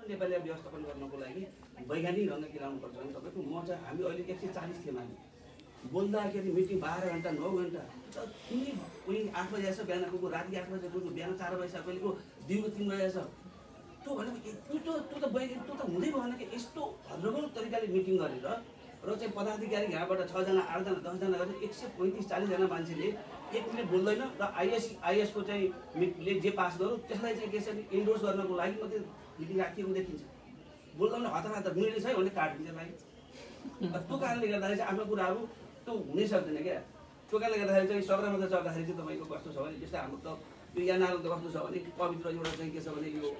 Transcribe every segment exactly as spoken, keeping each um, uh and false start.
नेपाली व्यवस्थापन गर्नको लागि वैज्ञानिक ढङ्ग के लाउनुपर्छ भने तपाईँको म चाहिँ हामी अहिले एक सय चालिस थियौँ हामी बोल्दाखेरि मिटिङ बाह्र घन्टा नौ घन्टा कुनै कोही आठ बजी आएछ बिहान गएको राति आठ बजी गएको बिहान चार बजी कहिलेको दिनको तिन बजी आएछ त्यो भनेको त्यो त्यो त वैज्ञानिक त्यो त हुँदै भएन कि यस्तो हजरगौँ तरिकाले मिटिङ गरेर र चाहिँ पदाधिकारी यहाँबाट छजना आठजना दसजना गरेर एक सय पैँतिस चालिसजना मान्छेले एक मिनट बोल्दैन र आइएस आइएसको चाहिँ जे पास गरौँ त्यसलाई चाहिँ के छ इन्डोर्स गर्नको लागि मात्रै मिटिङ राखिएको देखिन्छ बोल्दैन हतार हतार मिल्ने छ भने काटिन्छ लागि त्यो कारणले गर्दाखेरि चाहिँ आफ्नो कुराहरू त्यो हुनै सक्दैन क्या त्यो कारणले गर्दाखेरि चाहिँ सगरमाथा चढ्दाखेरि चाहिँ तपाईँको कस्तो छ भने जस्तै हाम्रो त यो यानाहरू त कस्तो छ भने पवित्र एउटा चाहिँ के छ भने यो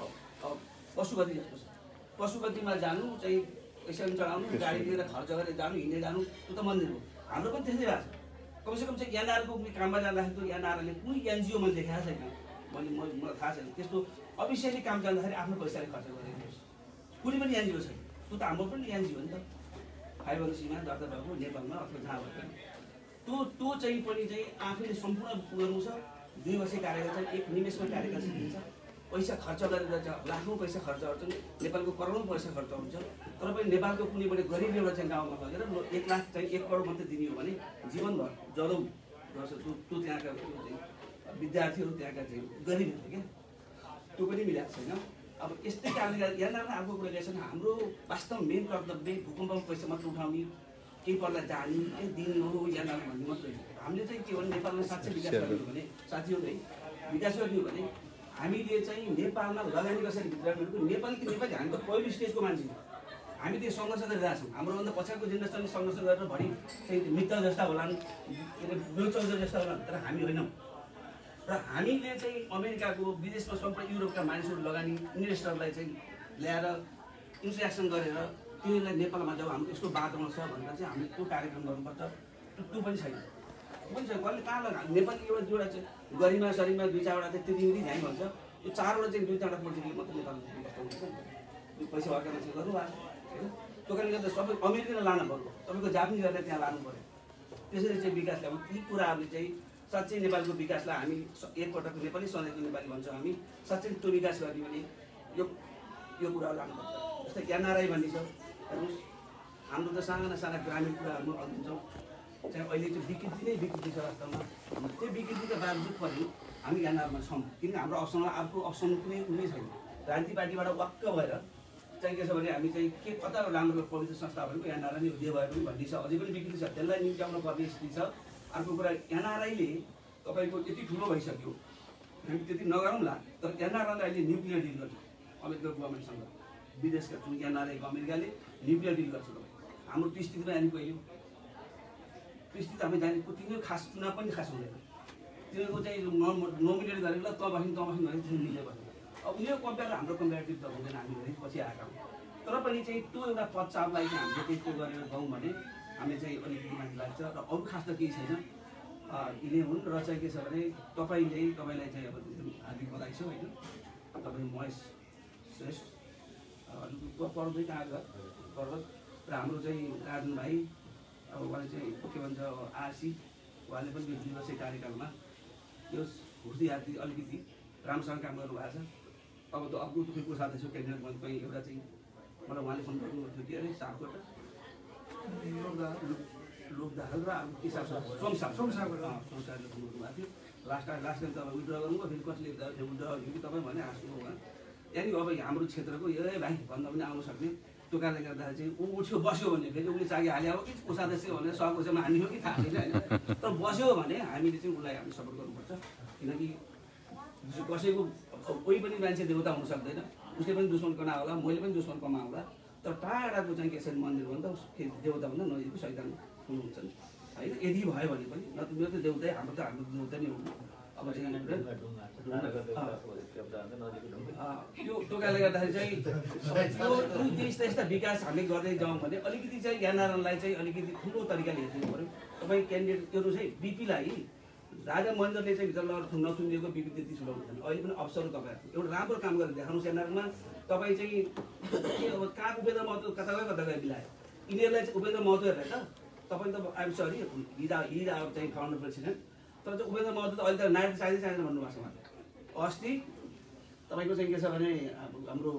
पशुपति जस्तो छ पशुपतिमा जानु चाहिँ पैसा पनि चढाउनु गाडी लिएर खर्च गरेर जानु हिँडेर जानु त्यो त मन्दिर हो हाम्रो पनि त्यस्तै भएको छ कमसेकम चाहिँ यानारको काममा जाँदाखेरि त्यो यानारले कुनै एनजिओ मैले देखाएको छैन मैले मलाई थाहा छैन त्यस्तो अफिसियली काम जाँदाखेरि आफ्नो पैसाले खर्च गरेको कुनै पनि एनजिओ छैन त्यो त हाम्रो पनि एनजिओ हो नि त फाइभ सीमा दर्ता भएको नेपालमा अथवा जहाँ भयो त्यो त्यो चाहिँ पनि चाहिँ आफैले सम्पूर्ण गर्नु छ दुई वर्ष कार्यकाल चाहिँ एक निमेषमा कार्यकाल सिद्धिन्छ पैसा खर्च गरेर चाहिँ लाखौँ पैसा खर्च गर्छन् नेपालको करोडौँ पैसा खर्च हुन्छ तर पनि नेपालको कुनै पनि गरिब एउटा चाहिँ गाउँमा लगेर एक लाख चाहिँ एक करोड मात्रै दिने हो भने जीवनभर जलौ गर्छ त्यो त्यो त्यहाँका चाहिँ विद्यार्थीहरू त्यहाँका चाहिँ गरिबहरू क्या त्यो पनि मिलाएको छैन अब यस्तै कारणले यहाँनिर अर्को कुरा के छ हाम्रो वास्तव मेन कर्तव्य भूकम्पमा पैसा मात्र उठाउने केही पर्दा जाने के दिने हो यहाँनिर भन्ने मात्रै हामीले चाहिँ के भने नेपालमा साँच्चै विकास गर्ने हो भने साथीहरू है विकास गर्ने हो भने हामीले चाहिँ नेपालमा लगानी कसरी भित्र नेपाली नेपाली हामी त पहिलो स्टेजको मान्छे हामी त्यो सङ्घर्ष गरिरहेको छौँ हाम्रोभन्दा पछाडिको जेनेरेसनले सङ्घर्ष गरेर भरि चाहिँ मित्र जस्ता होलान् के अरे चौधरी जस्ता होलान् तर हामी होइनौँ र हामीले चाहिँ अमेरिकाको विदेशमा सम्पूर्ण युरोपका मानिसहरू लगानी इन्भेस्टरलाई चाहिँ ल्याएर इन्ट्रेक्सन गरेर तिनीहरूलाई नेपालमा जब हाम्रो यस्तो वातावरण छ भनेर चाहिँ हामीले त्यो कार्यक्रम गर्नुपर्छ त्यो पनि छैन पनि छ कसले कहाँ लगा नेपाली एउटा दुईवटा चाहिँ गरिमा सरीमा दुई चारवटा चाहिँ त्यति पनि ध्यान भन्छ यो चारवटा चाहिँ दुई चारवटा पोलिटिकल मात्रै नेपालमा कस्तो हुन्छ पैसा भएका मान्छे गर्नु होइन त्यो कारणले गर्दा सबै अमेरिकन लानु पऱ्यो तपाईँको जापानिजहरूले त्यहाँ लानु पऱ्यो त्यसरी चाहिँ विकास ल्याउनु यी कुराहरूले चाहिँ साँच्चै नेपालको विकासलाई हामी एकपटक नेपाली सधैँको नेपाली भन्छौँ हामी साँच्चै त्यो विकास गर्ने भने यो यो कुराहरू लानुपर्छ जस्तै एनआरआई भन्ने छ हेर्नुहोस् हाम्रो त साना साना ग्रामीण कुराहरू भन्छौँ चाहिँ अहिले चाहिँ विकृति नै विकृति छ वास्तवमा त्यो विकृतिका बावजुद पनि हामी एनआरमा छौँ किनकि हाम्रो अप्सनमा अर्को अप्सन कुनै कुनै छैन राजनीति पार्टीबाट वाक्क भएर चाहिँ के छ भने हामी चाहिँ के कता राम्रो पवित्र संस्था भनेको एनआरआई नै उद्योग भए पनि भन्ने छ अझै पनि विकृति छ त्यसलाई निम्त्याउनु पर्ने स्थिति छ अर्को कुरा एनआरआईले तपाईँको यति ठुलो भइसक्यो हामी त्यति नगरौँला तर एनआरआईले अहिले न्युक्लियर डिल गर्छ अमेरिका गभर्मेन्टसँग विदेशका जुन एनआरआईको अमेरिकाले न्युक्लियर डिल गर्छ तपाईँ हाम्रो त्यो स्थितिमा जाने कहिले त्यो स्थिति हामी जाने तिनीहरू खास चुनाव पनि खास हुँदैन तिनीहरूको चाहिँ नोमिनेट गरेर त बस्नु त बस्नु भने त्यसरी मिल्दै बस्नु अब उनीहरू कम्पेयर हाम्रो कम्पेरिटिभ त हुँदैन हामी धेरै पछि आएका हौँ तर पनि चाहिँ त्यो एउटा पदचापलाई चाहिँ हामीले त्यस्तो गरेर गाउँ भने हामीले चाहिँ अलिकति माथि लाग्छ र अरू खास त केही छैन यिनै हुन् र चाहिँ के छ भने तपाईँले तपाईँलाई चाहिँ अब हार्दिक बधाई छ होइन तपाईँ महेश श्रेष्ठ पर्वतै कहाँ घर पर्वत र हाम्रो चाहिँ राजन भाइ अब उहाँले चाहिँ के भन्छ आरसी उहाँले पनि यो दुई वर्ष कार्यकालमा यो हुर्दी हार्दी अलिकति राम्रोसँग काम गर्नुभएको छ अब त अर्को दुःखको साथै छु क्याबिनेट मन्त्री एउटा चाहिँ मलाई उहाँले फोन गर्नुभएको थियो कि अरे सापकोट लोकदाहाल र अब किसाब सोमसार सोमसारबाट सोमसारले फोन गर्नुभएको थियो लास्ट लास्ट टाइम तपाईँ विड्र गर्नुभयो फेरि कसले विड्र गर्यो कि तपाईँ भने हाँस्नु उहाँ यानि अब हाम्रो क्षेत्रको ए भाइ भन्दा पनि आउनु सक्ने त्यो कारणले गर्दाखेरि चाहिँ ऊ उठ्यो बस्यो भने फेरि उसले चागी हाल्यो अब कि कोषाध्यक्ष भनेर सहकोषमा हान्ने हो कि थाहा छैन होइन तर बस्यो भने हामीले चाहिँ उसलाई हामी सपोर्ट गर्नुपर्छ किनकि कसैको कोही पनि मान्छे देउता हुन सक्दैन उसले पनि दुश्मन कमायो होला मैले पनि दुश्मन कमायो होला तर टाढाको चाहिँ के छ मन्दिर भन्दा देउता भन्दा नजिकको शैतान हुनुहुन्छ नि होइन यदि भयो भने पनि न त मेरो त देउतै हाम्रो त हाम्रो देउता नै हो अब चाहिँ त्यो त्यो कारणले गर्दाखेरि चाहिँ यस्ता यस्ता विकास हामीले गर्दै जाउँ भने अलिकति चाहिँ एनआरएनलाई चाहिँ अलिकति ठुलो तरिकाले हेरिदिनु पऱ्यो तपाईँ क्यान्डिडेट त्यो चाहिँ बिपीलाई राजा महेन्द्रले चाहिँ भित्र लगेर नथुनिएको बिपी त्यति ठुलो हुँदैन अहिले पनि अवसर तपाईँहरूको एउटा राम्रो काम गरेर देखाउनुहोस् एनआरएनमा तपाईँ चाहिँ के अब कहाँ उपेन्द्र महतो कता गयो कता गयो मिलायो यिनीहरूलाई चाहिँ उपेन्द्र महतो हेरेर त तपाईँ त आइम सरी हिजो हिजो अब चाहिँ फाउन्डर प्रेसिडेन्ट तर चाहिँ उपेन्द्र महतो त अहिले त नाइट चाहिँदै चाहिँदैन भन्नुभएको छ उहाँले अस्ति तपाईँको चाहिँ के छ भने हाम्रो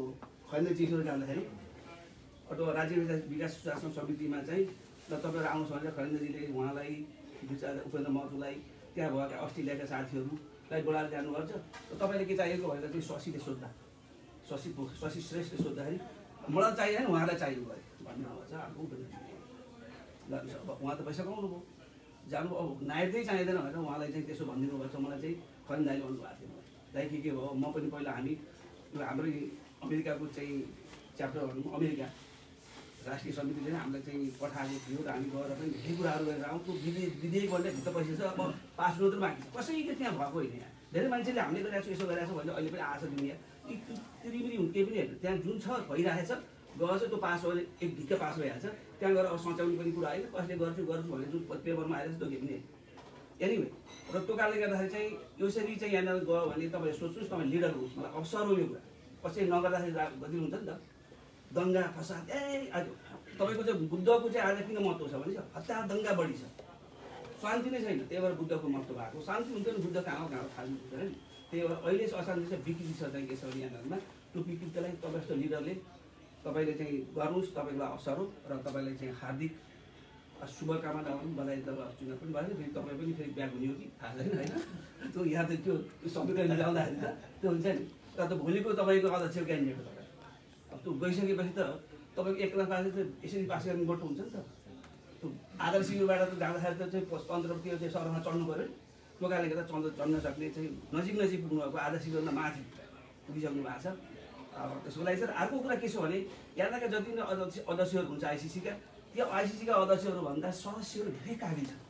खैर चिठीहरू जाँदाखेरि अथवा राज्य विकास सुशासन समितिमा चाहिँ ल तपाईँहरू आउनुहोस् भनेर खैरेन्द्रजीले उहाँलाई विचार उपेन्द्र महतोलाई त्यहाँ भएका अस्ट्रेलियाका साथीहरूलाई बोलाएर जानुपर्छ र तपाईँले के चाहिएको भनेर चाहिँ शशीले सोद्धा शशी शशी श्रेष्ठले सोद्धाखेरि मलाई चाहिएन उहाँलाई चाहिएको भयो भन्ने आवाज अर्को उपेन्द्र अब उहाँ त पैसा कमाउनु भयो जानु अब नायकै चाहिँदैन भनेर उहाँलाई चाहिँ त्यसो भनिदिनु भएछ मलाई चाहिँ खैरेन्द्र दाइले भन्नुभएको थियो दाइ के के भयो म पनि पहिला हामी हाम्रै अमेरिकाको चाहिँ च्याप्टर भनौँ अमेरिका राष्ट्रिय समितिले नै हामीलाई चाहिँ पठाएको थियो र हामी गएर पनि धेरै कुराहरू गरेर आउँ त्यो विधेयक विधेयक भन्ने भित्र पैसा छ अब पास मात्रै बाँकी छ कसैले त्यहाँ भएको होइन यहाँ धेरै मान्छेले हामीले गरिरहेको छु यसो गरिरहेको छ भने अहिले पनि आएको छ दुनियाँ तिरिमिरी हुन् केही पनि हेर्नु त्यहाँ जुन छ भइरहेछ गएर चाहिँ त्यो पास भयो एक ढिक्क पास भइहाल्छ त्यहाँ गएर अब सच्याउने पनि कुरा होइन कसले गर्छु गर्छु भने जुन पेपरमा आएर चाहिँ त्यो केही पनि एनिवे र त्यो कारणले गर्दाखेरि चाहिँ यसरी चाहिँ यहाँनिर गयो भने तपाईँले सोच्नुहोस् तपाईँ लिडर हुनुहोस् मलाई अवसर हो यो कुरा कसै नगर्दाखेरि गति हुन्छ नि त दङ्गा फसाद ए आज तपाईँको चाहिँ बुद्धको चाहिँ आज किन महत्त्व छ भने चाहिँ हत्या दङ्गा बढी छ शान्ति नै छैन त्यही भएर बुद्धको महत्त्व भएको शान्ति हुन्छ नि बुद्ध कहाँ कहाँ थाल्नु हुन्छ नि त्यही भएर अहिले अशान्ति चाहिँ विकृति छ चाहिँ के छ भने यहाँनिरमा त्यो विकृतिलाई तपाईँ जस्तो लिडरले तपाईँले चाहिँ गर्नुहोस् तपाईँको अवसर हो र तपाईँलाई चाहिँ हार्दिक शुभकामना भनौँ बधाई त चुनाव पनि भएन फेरि तपाईँ पनि फेरि ब्याक हुने हो कि थाहा छैन होइन त्यो यहाँ त त्यो संविधान मिलाउँदाखेरि त त्यो हुन्छ नि तर त भोलिको तपाईँको अध्यक्ष क्यान्डिडेट तपाईँ अब त्यो गइसकेपछि त तपाईँको एक लाख पास यसरी पास गर्ने गोठो हुन्छ नि त त्यो आधार शिविरबाट त जाँदाखेरि त चाहिँ पन्ध्रतिर चाहिँ सहरमा चढ्नु पऱ्यो त्यो कारणले गर्दा चढ्न चढ्न सक्ने चाहिँ नजिक नजिक पुग्नु भएको आधार शिविरमा माथि पुगिसक्नु भएको छ अब त्यसको लागि चाहिँ अर्को कुरा के छ भने यहाँका जति नै अध्यक्ष अध्यक्षहरू हुन्छ आइसिसीका त्यो आइसिसीका अध्यक्षहरूभन्दा सदस्यहरू धेरै काबिल छन्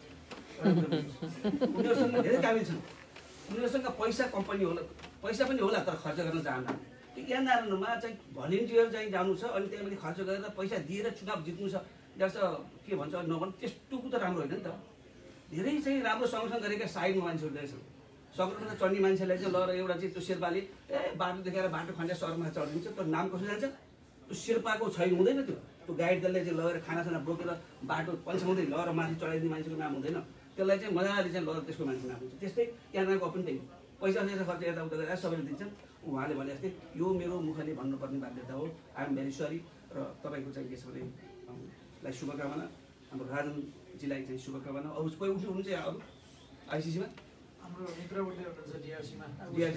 उनीहरूसँग धेरै काबिल छन् उनीहरूसँग पैसा कम्पनी होला पैसा पनि होला तर खर्च गर्न चाहन्न यहाँनिरमा चाहिँ भलिन्टियर चाहिँ जानु छ अनि त्यहाँदेखि खर्च गरेर पैसा दिएर चुनाव जित्नु छ जस्तो के भन्छ नभन् त्यस्तो त राम्रो होइन नि त धेरै चाहिँ राम्रो सँगसँग गरेका साइडमा मान्छेहरू रहेछन् सगरमाथा चढ्ने मान्छेलाई चाहिँ ल र एउटा चाहिँ त्यो शेर्पाले ए बाटो देखाएर बाटो खन्या सगरमाथा चढिदिन्छ तर नाम कसो जान्छ त्यो शेर्पाको छैन हुँदैन त्यो त्यो गाइड दलले चाहिँ लगेर खानासाना बोकेर बाटो पन्छाउँदै लगेर माथि चढाइदिने मान्छेको नाम हुँदैन त्यसलाई चाहिँ मजाले चाहिँ लगेर त्यसको मान्छे नाम हुन्छ त्यस्तै त्यहाँको पनि त्यही पैसा पैसा खर्च यताउता गरेर सबैले दिन्छन् उहाँले भने जस्तै यो मेरो मुखले भन्नुपर्ने बाध्यता हो आइ एम भेरी सरी र तपाईँको चाहिँ के छ भने लाई शुभकामना हाम्रो राजनजीलाई चाहिँ शुभकामना अरू कोही उठ्नु हुनुहुन्छ यहाँ अरू आइसिसीमा हाम्रो मित्रवृन्द हुनुहुन्छ डिआरसीमा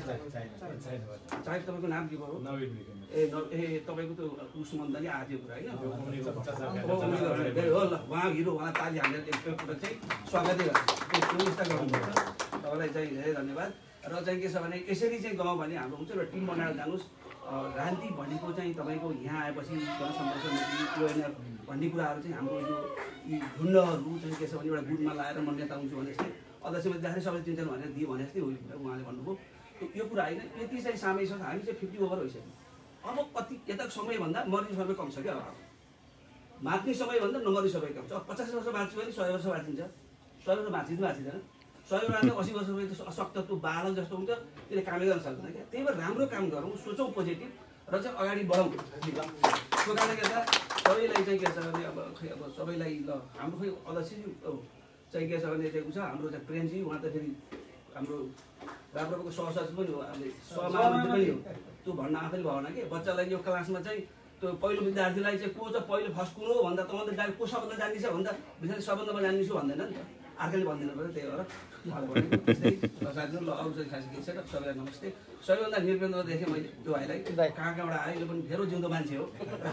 चाहे तपाईँको नाम के भयो ए ए तपाईँको त्यो उसमन्द नि आएको कुरा होइन हो ल उहाँ हिरो उहाँ ताली हालेर एकपल्ट चाहिँ स्वागतै गर्छ व्यवस्था गर्नुपर्छ तपाईँलाई चाहिँ धेरै धन्यवाद र चाहिँ के छ भने यसरी चाहिँ गयौँ भने हाम्रो हुन्छ एउटा टिम बनाएर जानुहोस् राजनीति भनेको चाहिँ तपाईँको यहाँ आएपछि जनसम्पर्क समिति ओएनएफ भन्ने कुराहरू चाहिँ हाम्रो यो यी गुन्डाहरू चाहिँ के छ भने एउटा गुटमा लाएर म नेता हुन्छु भने जस्तै अध्यक्षमा जाँदाखेरि सबैले चिन्छन् भनेर दियो भने जस्तै हो उहाँले भन्नुभयो यो कुरा होइन यति चाहिँ सामै छ हामी चाहिँ फिफ्टी ओभर भइसक्यो अब कति यता समयभन्दा मर्ने समय कम छ क्या अब बाँच्ने समयभन्दा नमर्ने समय कम छ अब पचास वर्ष बाँच्यो भने सय वर्ष बाँचिन्छ सय वर्ष बाँचिँदैन बाँचिँदैन सय वर्ष असी वर्ष त्यो अशक्त त्यो बालक जस्तो हुन्छ त्यसले कामै गर्न सक्दैन क्या त्यही भएर राम्रो काम गरौँ सोचौँ पोजिटिभ र चाहिँ अगाडि बढौँ त्यो कारणले गर्दा सबैलाई चाहिँ के छ भने अब खै अब सबैलाई ल हाम्रो खै अध्यक्ष चाहिँ के छ भने चाहिँ छ हाम्रो चाहिँ प्रेमजी उहाँ त फेरि हाम्रो राप्रपाको सहसचिव पनि हो हामीले सहमन्त्री पनि हो त्यो भन्न आफैले भएन कि बच्चालाई यो क्लासमा चाहिँ त्यो पहिलो विद्यार्थीलाई चाहिँ को चाहिँ पहिलो फर्स्ट कुन हो भन्दा तपाईँले जाने को सबभन्दा जान्ने छ भन्दा विशेष सबभन्दा जान्नेछु भन्दैन नि त अर्कैले भनिदिनु पऱ्यो त्यही भएर साथीहरू ल अरू चाहिँ खास के छ सबैलाई नमस्ते सबैभन्दा निर्बन्ध देखेँ मैले त्यो भाइलाई कहाँ कहाँबाट आयो यो पनि धेरै जिउँदो मान्छे हो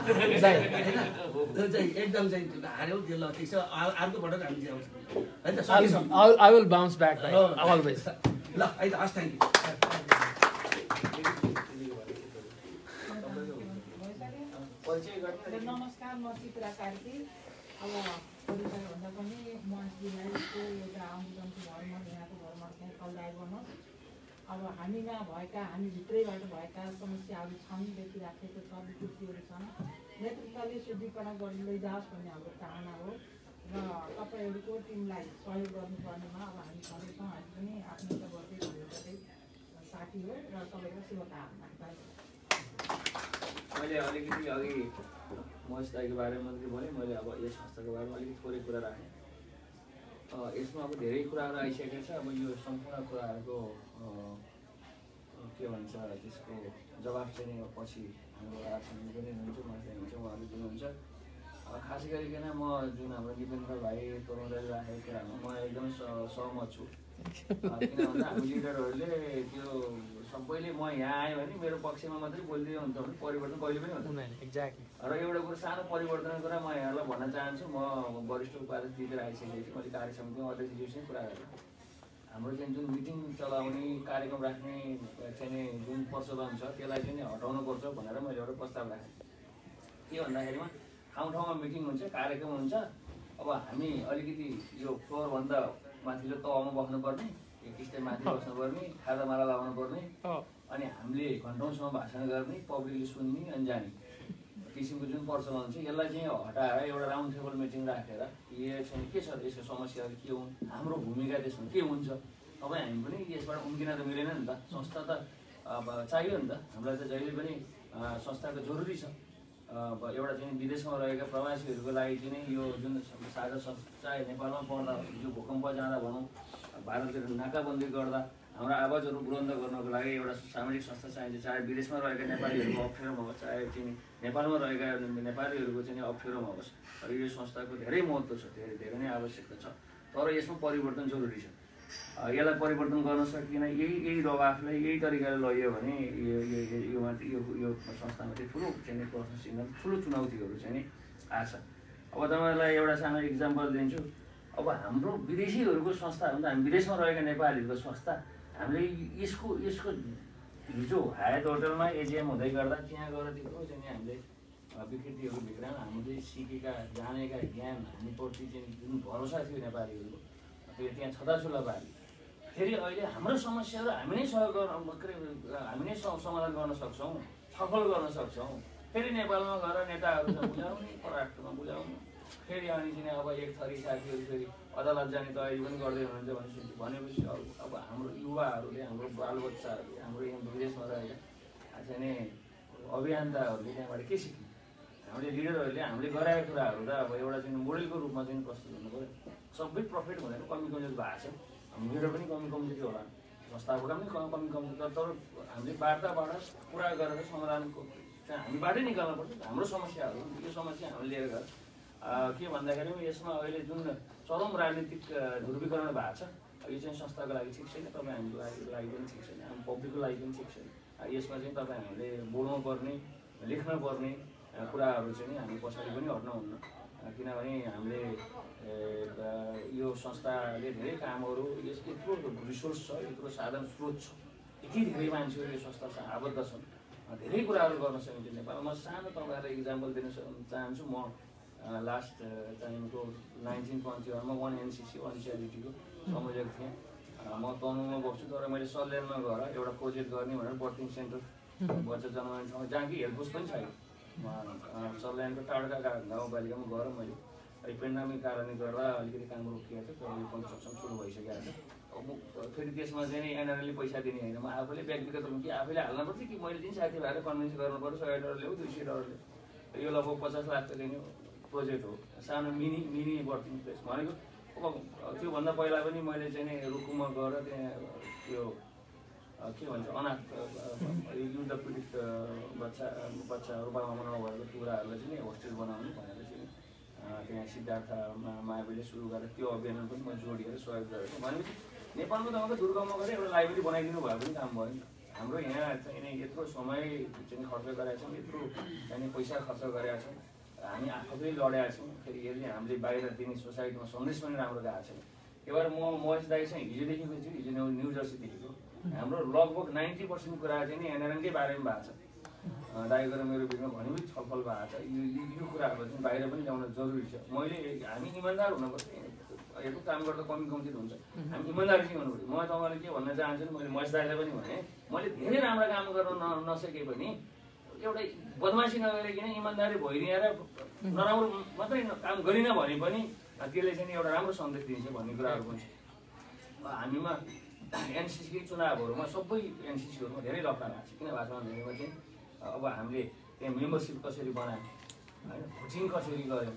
होइन चाहिँ एकदम चाहिँ हार्यो त्यो ल ठिक छ अर्को पटक हामी चाहिँ आउँछ होइन I will bounce back always. ल है त हस् थ्याङ्क यू नमस्कार म चित्रा कार्की अब परिचयभन्दा पनि मन्त्रीलाई एउटा आउँदनको भ्रमण यहाँको भ्रमण चाहिँ कल्दाय गर्नुहोस् अब हामीमा भएका हामी भित्रैबाट भएका समस्याहरू छन् देखिराखेको छ विकृतिहरू छन् नेतृत्वले शुद्धिकरण गर्न लैजाओस् भन्ने हाम्रो चाहना हो र तपाईँहरूको टिमलाई सहयोग गर्नुपर्नेमा अब हामी छँदैछौँ हामी पनि आफ्नो त गर्दै भन्नुपर्दै साथी हो र तपाईँको शुभकामना मैले अलिकति अघि महेश दाइको बारेमा मात्रै भने मैले अब यस संस्थाको बारेमा अलिकति थोरै कुरा राखेँ यसमा अब धेरै कुराहरू आइसकेको छ अब यो सम्पूर्ण कुराहरूको के भन्छ त्यसको जवाफ चाहिँ पछि हाम्रो आर्ट्समा पनि हुनुहुन्छ मसित हुनुहुन्छ उहाँहरू पनि हुन्छ खास गरिकन म जुन हाम्रो निपेन्द्र भाइ तरुण दाइले राखेको कुरामा म एकदमै सहमत छु किन भन्दा हामी लिडरहरूले त्यो सबैले म यहाँ आएँ भने मेरो पक्षमा मात्रै बोलिदियो हुन्छ भने परिवर्तन कहिले पनि हुँदैन एक्ज्याक्टली र एउटा कुरो सानो परिवर्तनको कुरा म यहाँलाई भन्न चाहन्छु म वरिष्ठ उपाध्यक्ष जितेर आइसकेपछि मैले कार्य समितिमा अध्यक्षज्यूसँग कुरा गरेँ हाम्रो चाहिँ जुन मिटिङ चलाउने कार्यक्रम राख्ने चाहिँ जुन प्रचलन छ त्यसलाई चाहिँ हटाउनुपर्छ भनेर मैले एउटा प्रस्ताव राखेँ के भन्दाखेरिमा ठाउँ ठाउँमा मिटिङ हुन्छ कार्यक्रम हुन्छ अब हामी अलिकति यो फ्लोरभन्दा माथिल्लो तहमा बस्नुपर्ने एक स्टेप माथि बस्नुपर्ने खाजामाला लगाउनु पर्ने अनि हामीले घन्टौँसम्म भाषण गर्ने पब्लिकले सुन्ने अनि जाने किसिमको जुन प्रचलन छ यसलाई चाहिँ हटाएर एउटा राउन्ड टेबल मिटिङ राखेर यो चाहिँ के छ यसको समस्याहरू के हुन् हाम्रो भूमिका त्यसमा के हुन्छ अब हामी पनि यसबाट उम्किन त मिलेन नि त संस्था त अब चाहियो नि त हामीलाई त जहिले पनि संस्थाको जरुरी छ अब एउटा चाहिँ विदेशमा रहेका प्रवासीहरूको लागि चाहिँ यो जुन साझा संस्था चाहे नेपालमा पढ्दा जो भूकम्प जाँदा भनौँ भारतले नाकाबन्दी गर्दा हाम्रो आवाजहरू बुलन्द गर्नको लागि एउटा सामाजिक संस्था चाहिन्छ चाहे विदेशमा रहेका नेपालीहरूको अप्ठ्यारोमा होस् चाहे चाहिँ नेपालमा रहेका नेपालीहरूको चाहिँ अप्ठ्यारोमा होस् र यो संस्थाको धेरै महत्त्व छ धेरै धेरै नै आवश्यकता छ तर यसमा परिवर्तन जरुरी छ यसलाई परिवर्तन गर्न सकिएन यही यही रवाफलाई यही तरिकाले लग्यो भने यो यो यो यो संस्थामा चाहिँ ठुलो चाहिँ प्रश्न चिन्ह ठुलो चुनौतीहरू चाहिँ नि आछ अब तपाईँलाई एउटा सानो इक्जाम्पल दिन्छु अब हाम्रो विदेशीहरूको संस्था भन्दा हामी विदेशमा रहेका नेपालीहरूको संस्था हामीले यसको यसको हिजो हायत होटलमा एजिएम हुँदै गर्दा त्यहाँ गएर त्यत्रो चाहिँ हामीले विकृतिहरू भित्र हामीले सिकेका जानेका ज्ञान हामीप्रति चाहिँ जुन भरोसा थियो नेपालीहरूको त्यो त्यहाँ छदाछुल्ला पार्यो फेरि अहिले हाम्रो समस्याहरू हामी नै सहयोग गर्न के अरे हामी नै समाधान गर्न सक्छौँ छलफल गर्न सक्छौँ फेरि नेपालमा गएर नेताहरूसँग बुझाउने परराष्ट्रमा बुझाउनु फेरि अनि चाहिँ अब एक थरी साथीहरू फेरि अदालत जाने तयारी पनि गर्दै हुनुहुन्छ भने भनेपछि अब हाम्रो युवाहरूले हाम्रो बालबच्चाहरूले हाम्रो यहाँ विदेशमा रहेका चाहिँ अभियन्ताहरूले त्यहाँबाट के सिक्ने हामीले लिडरहरूले हामीले गराएका कुराहरू त अब एउटा चाहिँ मोडेलको रूपमा चाहिँ प्रस्तुत हुनु पऱ्यो सबै प्रफिट भनेर कमी कमजोरी भएको छ मेरो पनि कमी कमजोरी होला संस्थाबाट पनि कमी कमजोरी तर हामीले वार्ताबाट कुरा गरेर समाधानको चाहिँ हामीबाटै निकाल्नु पर्छ हाम्रो समस्याहरू यो समस्या हामीले लिएर गएर के भन्दाखेरि यसमा अहिले जुन चरम राजनीतिक ध्रुवीकरण भएको छ यो चाहिँ संस्थाको लागि ठिक छैन तपाईँ हाम्रो लागि पनि ठिक छैन हामी पब्लिकको लागि पनि ठिक छैन यसमा चाहिँ तपाईँ हामीले बोल्नु पर्ने लेख्न पर्ने कुराहरू चाहिँ हामी पछाडि पनि हट्नुहुन्न किनभने हामीले यो संस्थाले धेरै कामहरू यस यत्रो रिसोर्स छ यत्रो साधन स्रोत छ यति धेरै मान्छेहरू यो संस्थासँग आबद्ध छन् धेरै कुराहरू गर्न सकिन्छ नेपालमा म सानो तपाईँलाई इक्जाम्पल दिन चाहन्छु म लास्ट टाइमको नाइन्टिन ट्वेन्टी वानमा वान एनसिसी वान च्यारिटीको संयोजक थिएँ म तनहुँमा बस्छु तर मैले सल्यानमा गएर एउटा प्रोजेक्ट गर्ने भनेर बर्थिङ सेन्टर बच्चा जन्माउने ठाउँ जहाँ कि हेल्पपोस्ट पनि छैन सल्यानको टाढका गाउँपालिकामा गएर मैले अहिले पेन्डामिक कारणले गर्दा अलिकति काम रोकिएको थियो तर यो कन्स्ट्रक्सन सुरु भइसकेको छ अब फेरि त्यसमा चाहिँ एनआरएलले पैसा दिने होइन म आफूले व्यक्तिगत रूपमा कि आफैले हाल्नुपर्छ कि मैले चाहिँ साथीभाइले कन्भिन्स गर्नुपर्छ सय डलर ल्याऊ दुई सय डलर ल्याऊ यो लगभग पचास लाखको दिने प्रोजेक्ट हो सानो मिनी मिनी बर्थिङ प्लेस भनेको अब त्योभन्दा पहिला पनि मैले चाहिँ रुकुममा गएर त्यहाँ त्यो के भन्छ अनाथ युद्ध पीडित बच्चा बच्चाहरू बाबामा नभएको कुराहरूलाई चाहिँ होस्टेल बनाउने भनेर चाहिँ त्यहाँ सिद्धार्थ मायावीले सुरु गरेर त्यो अभियानमा पनि म जोडिएर सहयोग गरेको भनेपछि नेपालमा त अब दुर्गममा गएर एउटा लाइब्रेरी बनाइदिनु भए पनि काम भयो नि हाम्रो यहाँ चाहिँ यत्रो समय चाहिँ खर्च गरेका छौँ यत्रो चाहिँ पैसा खर्च गरेका छौँ हामी आफूले लडेका छौँ फेरि यसले हामीले बाहिर दिने सोसाइटीमा सन्देश पनि राम्रो गएको छैन त्यही भएर म महेश दाई चाहिँ हिजोदेखिको छु हिजो न्यु जर्सीदेखिको हाम्रो लगभग नाइन्टी पर्सेन्ट कुरा चाहिँ नि एनआरएनकै बारेमा भएको छ दाइको र मेरो बिचमा भने पनि छलफल भएको छ यो यो कुराहरू चाहिँ बाहिर पनि ल्याउन जरुरी छ मैले हामी इमान्दार हुनुपर्छ हेर्नु काम गर्दा कमी कम्ती हुन्छ हामी इमान्दार चाहिँ हुनु पऱ्यो म तपाईँलाई के भन्न चाहन्छु मैले महेश दाइलाई पनि भने मैले धेरै राम्रो काम गर्न न नसके पनि एउटा बदमासी नगरिकन इमान्दारी भइदिएर नराम्रो मात्रै काम गरिन भने पनि त्यसले चाहिँ एउटा राम्रो सन्देश दिन्छ भन्ने कुराहरू पनि हामीमा एनसिसीकै चुनावहरूमा सबै एनसिसीहरूमा धेरै लफडा भएको छ किन भएको छ भनेमा चाहिँ अब हामीले त्यहाँ मेम्बरसिप कसरी बनायौँ होइन भोटिङ कसरी गऱ्यौँ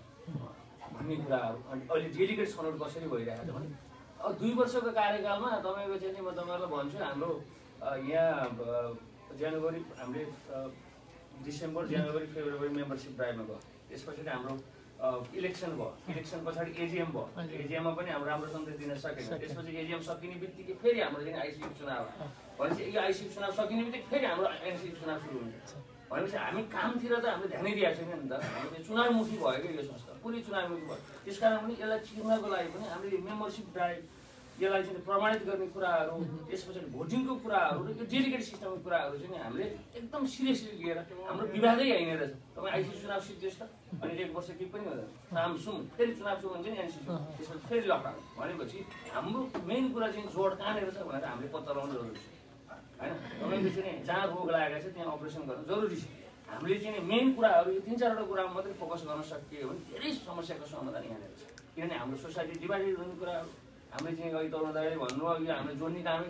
भन्ने कुराहरू अनि अहिले डेलिगेट छनौट कसरी भइरहेको छ भने अब दुई वर्षको कार्यकालमा तपाईँको चाहिँ म तपाईँलाई भन्छु हाम्रो यहाँ जनवरी हामीले डिसेम्बर जनवरी फेब्रुअरी मेम्बरसिप ड्राइभमा भयो। त्यस पछाडि हाम्रो इलेक्सन भयो, इलेक्सन पछाडि एजिएम भयो, एजिएममा पनि हाम्रो राम्रोसँग दिन सकेन। त्यसपछि एजिएम सकिने बित्तिकै फेरि हाम्रो चाहिँ आइसिएफ चुनाव आयो। भनेपछि यो आइसिएफ चुनाव सकिने बित्तिकै फेरि हाम्रो एनसिएफ चुनाव सुरु हुन्छ। भनेपछि हामी कामतिर त हामीले ध्यानै दिएको छैन नि त। हामीले चुनावमुखी भयो क्या यो संस्था, पुरै चुनावमुखी भयो। त्यस कारण पनि यसलाई चिर्नको लागि पनि हामीले मेम्बरसिप ड्राइभ, यसलाई चाहिँ प्रमाणित गर्ने कुराहरू, त्यस पछाडि भोटिङको कुराहरू र यो डेलिगेट सिस्टमको कुराहरू चाहिँ हामीले एकदम सिरियसली लिएर हाम्रो विवादै होइन रहेछ। तपाईँ आइसिसी चुनाव सिद्धियोस् त, अनि एक वर्ष केही पनि हुँदैन, काम सुम फेरि चुनाव सुरु हुन्छ नि एनसिसी, त्यसपछि फेरि लकडाउन। भनेपछि हाम्रो मेन कुरा चाहिँ जोड कहाँनिर छ भनेर हामीले पत्ता लगाउनु जरुरी छ होइन। तपाईँले चाहिँ जहाँ रोग लागेको छ त्यहाँ अपरेसन गर्नु जरुरी छ। हामीले चाहिँ मेन कुराहरू यो तिन चारवटा कुरामा मात्रै फोकस गर्न सकियो भने धेरै समस्याको समाधान यहाँनिर छ। किनभने हाम्रो सोसाइटी डिभाइडेड हुने कुराहरू हामीले चाहिँ अघि तरुण दाइले भन्नुभयो, यो हामीले जोड्ने कामै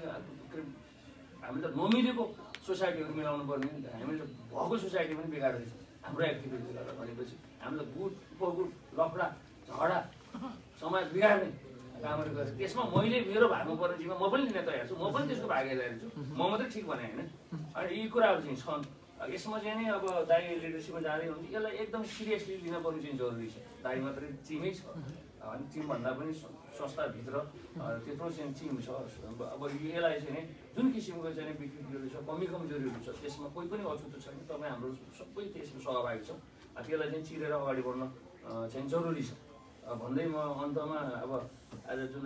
हामीले त नमिलेको सोसाइटीहरू मिलाउनु पर्ने नि त। हामीले भएको सोसाइटी पनि बिगारेको छ हाम्रो एक्टिभिटी गरेर। भनेपछि हामीले गुट उपगुट लफडा झगडा समाज बिगार्ने कामहरू गरेर त्यसमा मैले मेरो भाग्नु पर्ने जिम्मा म पनि लिन तयार छु, म पनि त्यसको भागीदारी छु। म मात्रै ठिक भने होइन। अनि यी कुराहरू चाहिँ छन्। यसमा चाहिँ नि अब दाइ लिडरसिपमा जाँदै हुन्छ, यसलाई एकदम सिरियसली लिनुपर्ने चाहिँ जरुरी छ। दाइ मात्रै टिमै छ, अनि टिमभन्दा पनि संस्थाभित्र त्यत्रो चाहिँ टिम छ। अब यसलाई चाहिँ नि जुन किसिमको चाहिँ विकृतिहरू छ, कमी कमजोरीहरू छ, त्यसमा कोही पनि अछुतो छैन। तपाईँ हाम्रो सबै त्यसमा सहभागी छौँ। त्यसलाई चाहिँ चिरेर अगाडि बढ्न चाहिँ जरुरी छ भन्दै म अन्तमा अब आज जुन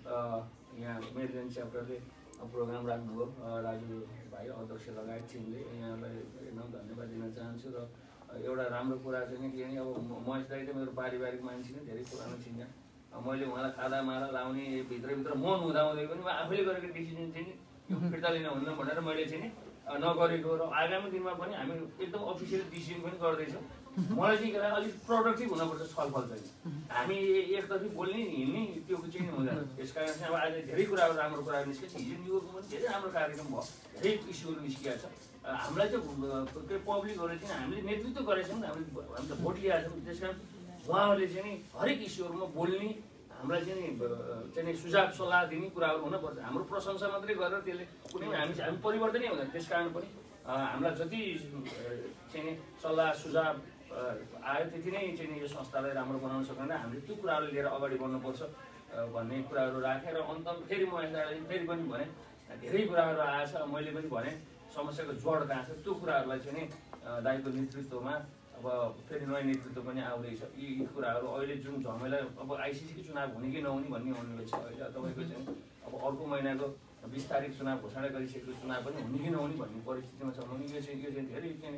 यहाँ मेरिल्यान्ड च्याप्टरले प्रोग्राम राख्नुभयो, राजु भाइ अध्यक्ष लगायत टिमले यहाँलाई एकदम धन्यवाद दिन चाहन्छु। र एउटा राम्रो कुरा चाहिँ के भने अब महेश दाइ त मेरो पारिवारिक मान्छे नै, धेरै पुरानो चिन्या। मैले उहाँलाई खादा माला लाउने भित्रभित्र मन हुँदाहुँदै पनि आफैले गरेको डिसिजन चाहिँ नि यो फिर्ता लिन हुन्न भनेर मैले चाहिँ नि नगरेको। र आगामी दिनमा पनि हामी एकदम अफिसियल डिसिजन पनि गर्दैछौँ। मलाई चाहिँ यसलाई अलिक प्रोडक्टिभ हुनुपर्छ छलफल चाहिँ। हामी एकतर्फी बोल्ने हिँड्ने त्यो चाहिँ हुँदैन। त्यस कारण चाहिँ अब आज धेरै कुराहरू राम्रो कुराहरू निस्केछ। हिजो न्युयोर्कमा पनि धेरै राम्रो कार्यक्रम भयो, धेरै इस्युहरू निस्किएको छ। हामीलाई चाहिँ पब्लिकहरू चाहिँ हामीले नेतृत्व गरेका छौँ, हामीले हामी त भोट लिएका छौँ। त्यस कारण उहाँहरूले चाहिँ नि हरेक इस्युहरूमा बोल्ने, हामीलाई चाहिँ नि चाहिँ नि सुझाव सल्लाह दिने कुराहरू हुनुपर्छ। हाम्रो प्रशंसा मात्रै गरेर त्यसले कुनै हामी हामी परिवर्तनै हुँदैन। त्यस कारण पनि हामीलाई जति चाहिँ नि सल्लाह सुझाव आयो त्यति नै चाहिँ नि यो संस्थालाई राम्रो बनाउन सकेन। हामीले त्यो कुराहरू लिएर अगाडि बढ्नुपर्छ भन्ने कुराहरू राखेर अन्त फेरि म यसलाई फेरि पनि भने धेरै कुराहरू आएछ। मैले पनि भने समस्याको जड कहाँ छ त्यो कुराहरूलाई चाहिँ नि दाइको नेतृत्वमा अब फेरि नयाँ नेतृत्व पनि आउँदैछ। यी यी कुराहरू अहिले जुन झमेला अब आइसिसीको चुनाव हुने कि नहुने भन्ने हुने छ। अहिले तपाईँको चाहिँ अब अर्को महिनाको बिस तारिक चुनाव घोषणा गरिसकेको चुनाव पनि हुने कि नहुने भन्ने परिस्थितिमा छ भने यो चाहिँ यो चाहिँ धेरै चाहिँ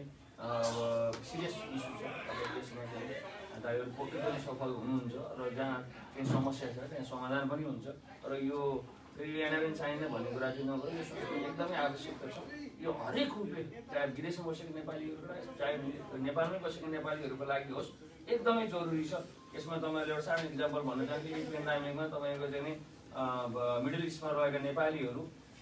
अब सिरियस इस्यु छ। अब त्यसमा चाहिँ दाइहरू पक्कै पनि सफल हुनुहुन्छ र जहाँ केही समस्या छ त्यहाँ समाधान पनि हुन्छ। र यो फेरि एनआरएन चाहिने भन्ने कुरा चाहिँ नगर्नु, यो संस्कृति एकदमै आवश्यकता छ। यो हरेक रूपले चाहे विदेशमा बसेको नेपालीहरू चाहे नेपालमै बसेको नेपालीहरूको लागि होस् एकदमै जरुरी छ। यसमा तपाईँले एउटा सानो इक्जाम्पल भन्न चाहन्छु। यो पेन्डामिकमा तपाईँको चाहिँ नि मिडल इस्टमा रहेका नेपालीहरू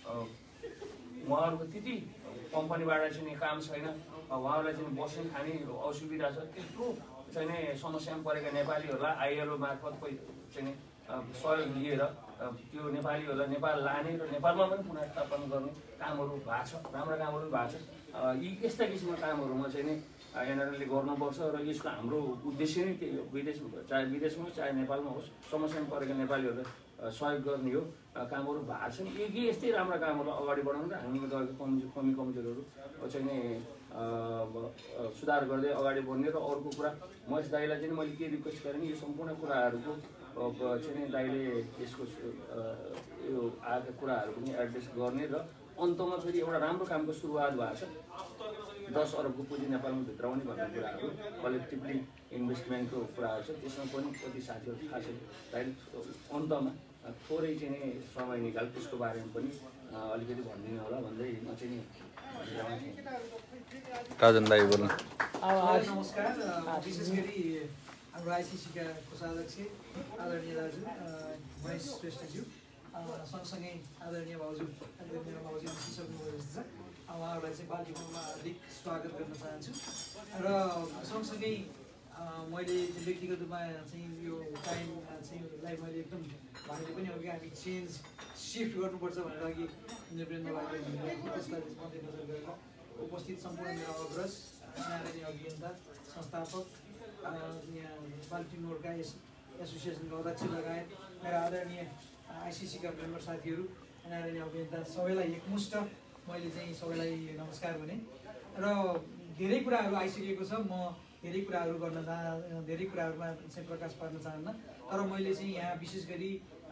उहाँहरूको त्यति कम्पनीबाट चाहिँ नि काम छैन, उहाँहरूलाई चाहिँ बस्ने खाने असुविधा छ। त्यत्रो चाहिँ नि समस्यामा परेका नेपालीहरूलाई आइएलओ मार्फत चाहिँ नि सहयोग लिएर त्यो नेपालीहरूलाई नेपाल लाने र नेपालमा पनि पुनर्स्थापना गर्ने कामहरू भएको छ, राम्रो कामहरू पनि भएको छ। यी यस्ता किसिमका कामहरूमा चाहिँ नि एनआरएलले गर्नुपर्छ र यसको हाम्रो उद्देश्य नै त्यही हो। विदेश चाहे विदेशमा होस् चाहे नेपालमा होस् समस्यामा परेका नेपालीहरूलाई सहयोग गर्ने हो। कामहरू भएको छन्, यो के यस्तै राम्रो कामहरू अगाडि बढाउनु र हामीमा गएको कमजोर कमी कमजोरहरू चाहिँ नि सुधार गर्दै अगाडि बढ्ने। र अर्को कुरा महेश दाइलाई चाहिँ मैले के रिक्वेस्ट गरेँ नि यो सम्पूर्ण कुराहरूको चाहिँ नि दाइले यसको यो आएका कुराहरू पनि एड्रेस गर्ने र अन्तमा फेरि एउटा राम्रो कामको सुरुवात भएको छ। दस अरबको पुँजी नेपालमा भित्राउने भन्ने कुराहरू कलेक्टिभली इन्भेस्टमेन्टको कुराहरू छ। त्यसमा पनि कति साथीहरू थाहा छैन। दाइले अन्तमा थोरै चाहिँ नि समय निकाल त्यसको बारेमा पनि अलिकति भनिदिनु होला भन्दै म चाहिँ नि राजन दाइ बोल्नु। नमस्कार। विशेष गरी हाम्रो आइसिसीका कोषाध्यक्ष आदरणीय दाजु महेश श्रेष्ठज्यू, सँगसँगै आदरणीय भाउजू आदरणीय भाउजू सिसक्नुभयो जस्तो छ, उहाँहरूलाई चाहिँ बालटिममा हार्दिक स्वागत गर्न चाहन्छु। र सँगसँगै मैले व्यक्तिगत रूपमा चाहिँ यो टाइम चाहिँलाई मैले एकदम भाइले पनि अघि हामी चेन्ज सिफ्ट गर्नुपर्छ भनेर अघि वीरेन्द्र भाइले भन्नुभएको, त्यसलाई मध्यनजर गरेर उपस्थित सम्पूर्ण मेरो अग्रज एनआरएनए अभियन्ता संस्थापक यहाँ नेपाल टिमोरका एस एसोसिएसनको अध्यक्ष लगायत मेरा आदरणीय आइसिसीका मेम्बर साथीहरू एनआरएनए अभियन्ता सबैलाई एकमुष्ट मैले चाहिँ सबैलाई नमस्कार भने र धेरै कुराहरू आइसकेको छ। म धेरै कुराहरू गर्न चाह धेरै कुराहरूमा चाहिँ प्रकाश पार्न चाहन्न, तर मैले चाहिँ यहाँ विशेष गरी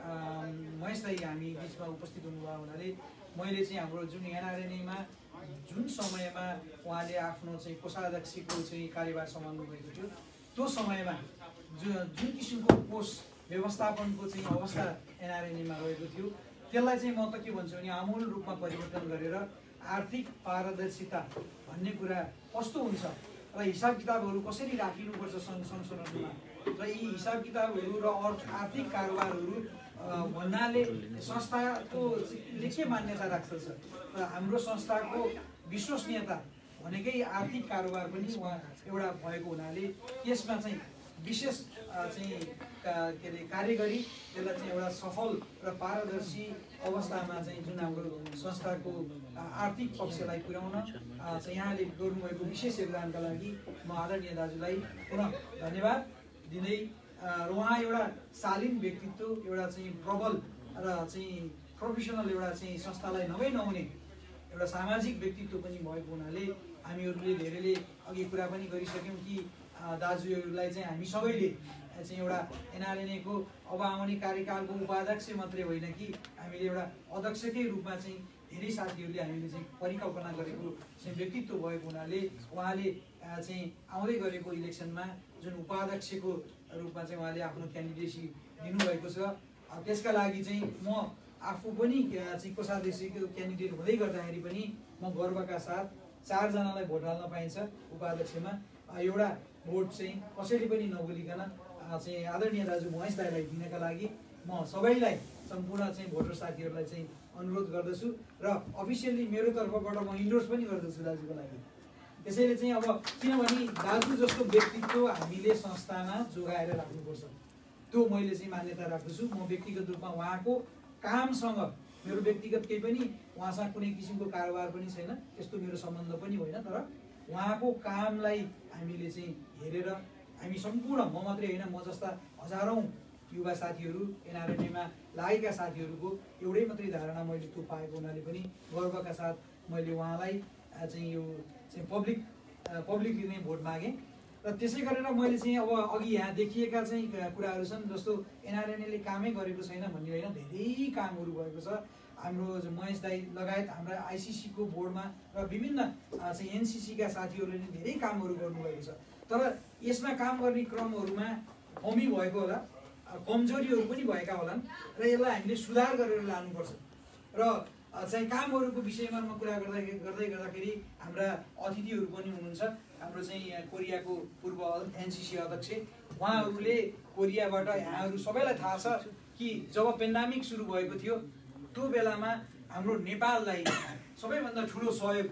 महेश दाइ हामी बिचमा उपस्थित हुनुभयो हुनाले मैले चाहिँ हाम्रो जुन एनआरएनएमा जुन समयमा उहाँले आफ्नो चाहिँ कोषाध्यक्षको चाहिँ कार्यभार सम्हाल्नु भएको थियो त्यो समयमा जुन जुन किसिमको कोष व्यवस्थापनको चाहिँ अवस्था एनआरएनएमा रहेको थियो त्यसलाई चाहिँ म त के भन्छु भने आमूल रूपमा परिवर्तन गरेर आर्थिक पारदर्शिता भन्ने कुरा कस्तो हुन्छ र हिसाब किताबहरू कसरी राखिनुपर्छ सङ्घ संरचनामा र यी हिसाब किताबहरू र आर्थिक कारोबारहरू भन्नाले संस्थाको के मान्यता राख्दछ र हाम्रो संस्थाको विश्वसनीयता भनेकै आर्थिक कारोबार पनि उहाँ एउटा भएको हुनाले यसमा चाहिँ विशेष चाहिँ के अरे कार्य गरी त्यसलाई चाहिँ एउटा सफल र पारदर्शी अवस्थामा चाहिँ जुन हाम्रो संस्थाको आर्थिक पक्षलाई पुर्याउन चाहिँ यहाँले गर्नुभएको विशेष योगदानका लागि म आदरणीय दाजुलाई पुनः धन्यवाद दिँदै र उहाँ एउटा शालीन व्यक्तित्व एउटा चाहिँ प्रबल र चाहिँ प्रोफेसनल एउटा चाहिँ संस्थालाई नभई नहुने एउटा सामाजिक व्यक्तित्व पनि भएको हुनाले हामीहरूले धेरैले अघि कुरा पनि गरिसक्यौँ कि दाजुहरूलाई चाहिँ हामी सबैले चाहिँ एउटा एनआरएनएको अब आउने कार्यकालको उपाध्यक्ष मात्रै होइन कि हामीले एउटा अध्यक्षकै रूपमा चाहिँ धेरै साथीहरूले हामीले चाहिँ परिकल्पना गरेको चाहिँ व्यक्तित्व भएको हुनाले उहाँले चाहिँ आउँदै गरेको इलेक्सनमा जुन उपाध्यक्षको रूपमा चाहिँ उहाँले आफ्नो क्यान्डिडेसी दिनुभएको छ। त्यसका लागि चाहिँ म आफू पनि चाहिँ कोषाध्यक्षको क्यान्डिडेट हुँदै गर्दाखेरि पनि म गर्वका साथ चारजनालाई भोट हाल्न पाइन्छ उपाध्यक्षमा। एउटा भोट चाहिँ कसैले पनि नबोलिकन चाहिँ आदरणीय दाजु महेश दाइलाई दिनका लागि म सबैलाई सम्पूर्ण चाहिँ भोटर साथीहरूलाई चाहिँ अनुरोध गर्दछु र अफिसियल्ली मेरो तर्फबाट म इन्डोर्स पनि गर्दछु दाजुको लागि। त्यसैले चाहिँ अब किनभने दाजु जस्तो व्यक्तित्व हामीले संस्थामा जोगाएर राख्नुपर्छ त्यो मैले चाहिँ मान्यता राख्दछु। म व्यक्तिगत रूपमा उहाँको कामसँग मेरो व्यक्तिगत केही पनि उहाँसँग कुनै किसिमको कारोबार पनि छैन, त्यस्तो मेरो सम्बन्ध पनि होइन, तर उहाँको कामलाई हामीले चाहिँ हेरेर हामी सम्पूर्ण म मात्रै होइन म जस्ता हजारौँ युवा साथीहरू एनआरएनएमा लागेका साथीहरूको एउटै मात्रै धारणा मैले त्यो पाएको हुनाले पनि गर्वका साथ मैले उहाँलाई चाहिँ यो चाहिँ पब्लिक पब्लिकले नै भोट मागेँ र त्यसै गरेर मैले चाहिँ अब अघि यहाँ देखिएका चाहिँ कुराहरू छन् जस्तो एनआरएनएले कामै गरेको छैन भन्ने होइन, धेरै कामहरू भएको छ। हाम्रो महेश दाई लगायत हाम्रा आइसिसीको बोर्डमा र विभिन्न चाहिँ एनसिसीका साथीहरूले नि धेरै कामहरू गर्नुभएको छ, तर यसमा काम गर्ने क्रमहरूमा कमी भएको होला, कमजोरीहरू पनि भएका होलान् र यसलाई हामीले सुधार गरेर लानुपर्छ। र चाहिँ कामहरूको विषयमा म कुरा गर्दै गर्दै गर्दाखेरि हाम्रा अतिथिहरू पनि हुनुहुन्छ। हाम्रो चाहिँ यहाँ कोरियाको पूर्व एनसिसी अध्यक्ष उहाँहरूले कोरियाबाट यहाँहरू सबैलाई थाहा छ कि जब पेन्डामिक सुरु भएको थियो त्यो बेलामा हाम्रो नेपाललाई सबैभन्दा ठुलो सहयोग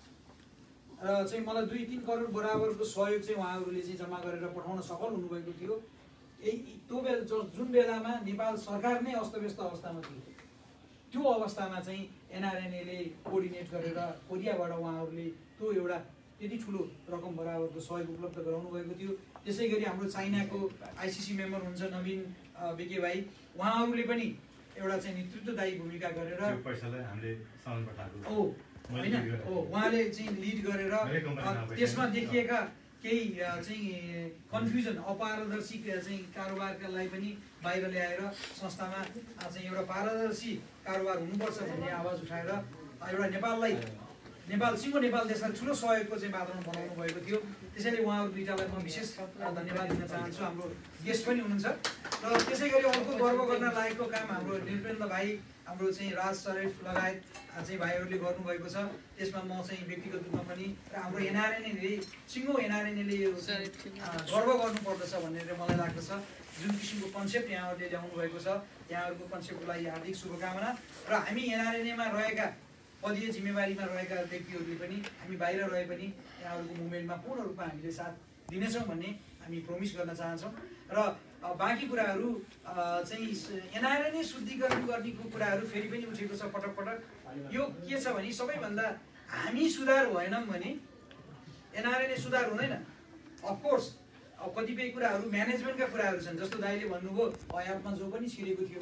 र चाहिँ मलाई दुई तिन करोड बराबरको सहयोग चाहिँ उहाँहरूले चाहिँ जम्मा गरेर पठाउन सफल हुनुभएको थियो। यही त्यो बेला जुन बेलामा नेपाल सरकार नै अस्तव्यस्त अवस्थामा थियो, त्यो अवस्थामा चाहिँ एनआरएनएले कोअर्डिनेट गरेर कोरियाबाट उहाँहरूले त्यो एउटा त्यति ठुलो रकम बराबरको सहयोग उपलब्ध गराउनु भएको थियो। त्यसै गरी हाम्रो चाइनाको आइसिसी मेम्बर हुन्छ नवीन बेके भाइ, उहाँहरूले पनि एउटा चाहिँ नेतृत्वदायी भूमिका गरेर हो होइन हो उहाँले चाहिँ लिड गरेर त्यसमा देखिएका केही चाहिँ कन्फ्युजन अपारदर्शी चाहिँ कारोबारलाई पनि बाहिर ल्याएर संस्थामा चाहिँ एउटा पारदर्शी कारोबार हुनुपर्छ भन्ने आवाज उठाएर एउटा नेपाललाई नेपाल सिङ्गो नेपाल देशलाई ठुलो सहयोगको चाहिँ वातावरण बनाउनु भएको थियो। त्यसैले उहाँहरू दुईटालाई म विशेष धन्यवाद दिन चाहन्छु। हाम्रो गेस्ट पनि हुनुहुन्छ र त्यसै गरी अर्को गर्व गर्न लागेको काम हाम्रो निरपेन्द्र भाइ, हाम्रो चाहिँ राज सरेफ लगायत चाहिँ भाइहरूले गर्नुभएको छ। त्यसमा म चाहिँ व्यक्तिगत रूपमा पनि र हाम्रो एनआरएनएले सिङ्गो एनआरएनएले गर्व गर्नुपर्दछ भनेर मलाई लाग्दछ। जुन किसिमको कन्सेप्ट यहाँहरूले ल्याउनु भएको छ यहाँहरूको कन्सेप्टको लागि हार्दिक शुभकामना। र हामी एनआरएनएमा रहेका पदीय जिम्मेवारीमा रहेका व्यक्तिहरूले पनि हामी बाहिर रहे पनि यहाँहरूको मुभमेन्टमा पूर्ण रूपमा हामीले साथ दिनेछौँ भन्ने हामी प्रोमिस गर्न चाहन्छौँ। र बाँकी कुराहरू चाहिँ एनआरएनए शुद्धिकरण गर्नेको कुराहरू फेरि पनि उठेको छ पटक पटक। यो के छ भने सबैभन्दा हामी सुधार भएनौँ भने एनआरएनए सुधार हुँदैन। अफकोर्स अब कतिपय कुराहरू म्यानेजमेन्टका कुराहरू छन्, जस्तो दाइले भन्नुभयो हयातमा जो पनि छिरेको थियो।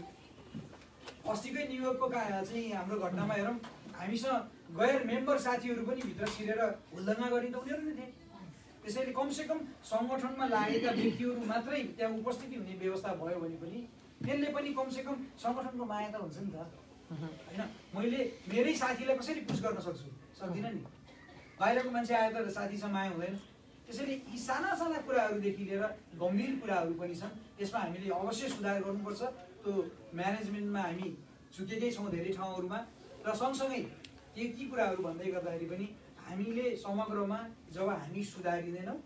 अस्तिकै न्युयोर्कको का चाहिँ हाम्रो घटनामा हेरौँ, हामीसँग गैर मेम्बर साथीहरू पनि भित्र छिरेर हुल्दङ्गा गरिँदा उनीहरू नै थिए। त्यसैले कमसेकम सङ्गठनमा लागेका व्यक्तिहरू मात्रै त्यहाँ उपस्थिति हुने व्यवस्था भयो भने पनि त्यसले पनि कमसेकम सङ्गठनको माया त हुन्छ नि त होइन। मैले मेरै साथीलाई कसरी पुस गर्न सक्छु? सक्दिनँ नि। बाहिरको मान्छे आयो त साथीसँग माया हुँदैन। त्यसैले यी साना साना कुराहरूदेखि लिएर गम्भीर कुराहरू पनि छन्, त्यसमा हामीले अवश्य सुधार गर्नुपर्छ। त्यो म्यानेजमेन्टमा हामी चुकेकै छौँ धेरै ठाउँहरूमा। र सँगसँगै ती ती कुराहरू भन्दै गर्दाखेरि पनि हामीले समग्रमा जब हामी सुधारिँदैनौँ,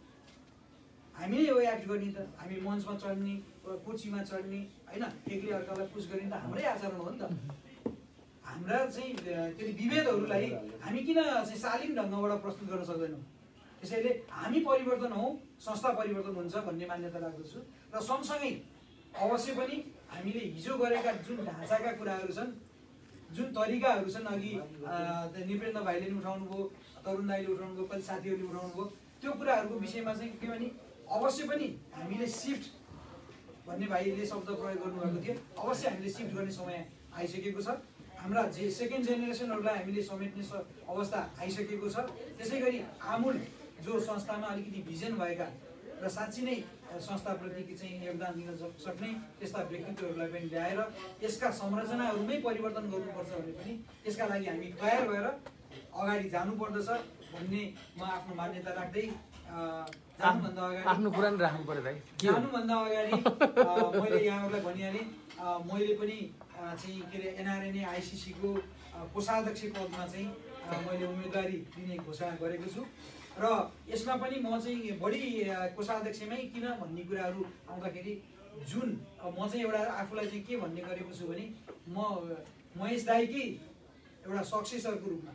हामीले यो एक्ट गर्ने त हामी मञ्चमा चढ्ने, कुर्सीमा चढ्ने होइन, एकले अर्कालाई पुस गर्ने त हाम्रै आचरण हो नि त। हाम्रा चाहिँ के अरे विभेदहरूलाई हामी किन चाहिँ शालीन ढङ्गबाट प्रस्तुत गर्न सक्दैनौँ? त्यसैले हामी परिवर्तन हौँ, संस्था परिवर्तन हुन्छ भन्ने मान्यता राख्दछु। र सँगसँगै अवश्य पनि हामीले हिजो गरेका जुन ढाँचाका कुराहरू छन्, जुन तरिकाहरू छन्, अघि निपेन्द्र भाइले पनि उठाउनु भयो, तरुण दाइले उठाउनु भयो, कति साथीहरूले उठाउनु भयो, त्यो कुराहरूको विषयमा चाहिँ के भने अवश्य पनि हामीले सिफ्ट भन्ने भाइले शब्द प्रयोग गर्नुभएको थियो, अवश्य हामीले सिफ्ट गर्ने समय आइसकेको छ। हाम्रा जे सेकेन्ड जेनेरेसनहरूलाई हामीले समेट्ने अवस्था आइसकेको छ। त्यसै गरी आमूल जो संस्थामा अलिकति भिजन भएका र साँच्ची नै संस्थाप्रति चाहिँ योगदान दिन सक्ने त्यस्ता व्यक्तित्वहरूलाई पनि ल्याएर यसका संरचनाहरूमै परिवर्तन गर्नुपर्छ भने पनि त्यसका लागि हामी तयार भएर अगाडि जानुपर्दछ भन्ने म आफ्नो मान्यता राख्दै जानुभन्दा अगाडि आफ्नो कुरा नि राख्नु पर्यो भाइ। जानुभन्दा अगाडि मैले यहाँहरूलाई भनिहालेँ, मैले पनि चाहिँ के अरे एनआरएनए आइसिसीको कोषाध्यक्ष पदमा चाहिँ मैले उम्मेदवारी दिने घोषणा गरेको छु। र यसमा पनि म चाहिँ बढी कोषाध्यक्षमै किन भन्ने कुराहरू आउँदाखेरि जुन म चाहिँ एउटा आफूलाई चाहिँ के भन्ने गरेको छु भने म महेश दाइकै एउटा सक्सेसरको रूपमा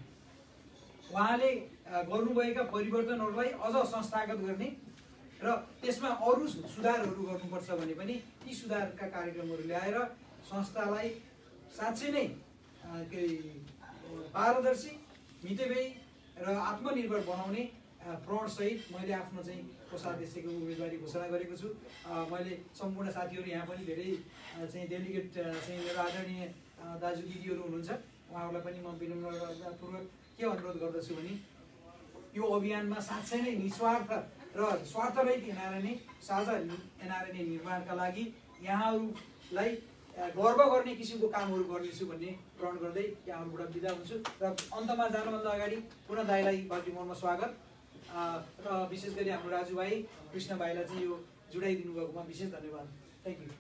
उहाँले गर्नुभएका परिवर्तनहरूलाई अझ संस्थागत गर्ने र त्यसमा अरू सुधारहरू गर्नुपर्छ भने पनि ती सुधारका कार्यक्रमहरू ल्याएर संस्थालाई साँच्चै नै के पारदर्शी, मितव्ययी र आत्मनिर्भर बनाउने प्रणसहित मैले आफ्नो चाहिँ कोषाध्यक्षको उम्मेदवारी घोषणा गरेको छु। मैले सम्पूर्ण साथीहरू यहाँ पनि धेरै चाहिँ डेलिगेट चाहिँ मेरो आदरणीय दाजु दिदीहरू हुनुहुन्छ, उहाँहरूलाई पनि म विनम्रतापूर्वक के अनुरोध गर्दछु भने यो अभियानमा साँच्चै नै निस्वार्थ र स्वार्थरहित एनआरएनए साझा एनआरएनए निर्माणका लागि यहाँहरूलाई गर्व गर्ने किसिमको कामहरू गर्नेछु भन्ने प्रण गर्दै यहाँहरूबाट बिदा हुन्छु। र अन्तमा जानुभन्दा अगाडि पुनः दाइलाई बाल्टिमोरमा स्वागत र विशेष गरी हाम्रो राजुभाइ कृष्ण भाइलाई चाहिँ यो जुडाइदिनु भएकोमा विशेष धन्यवाद। Thank you.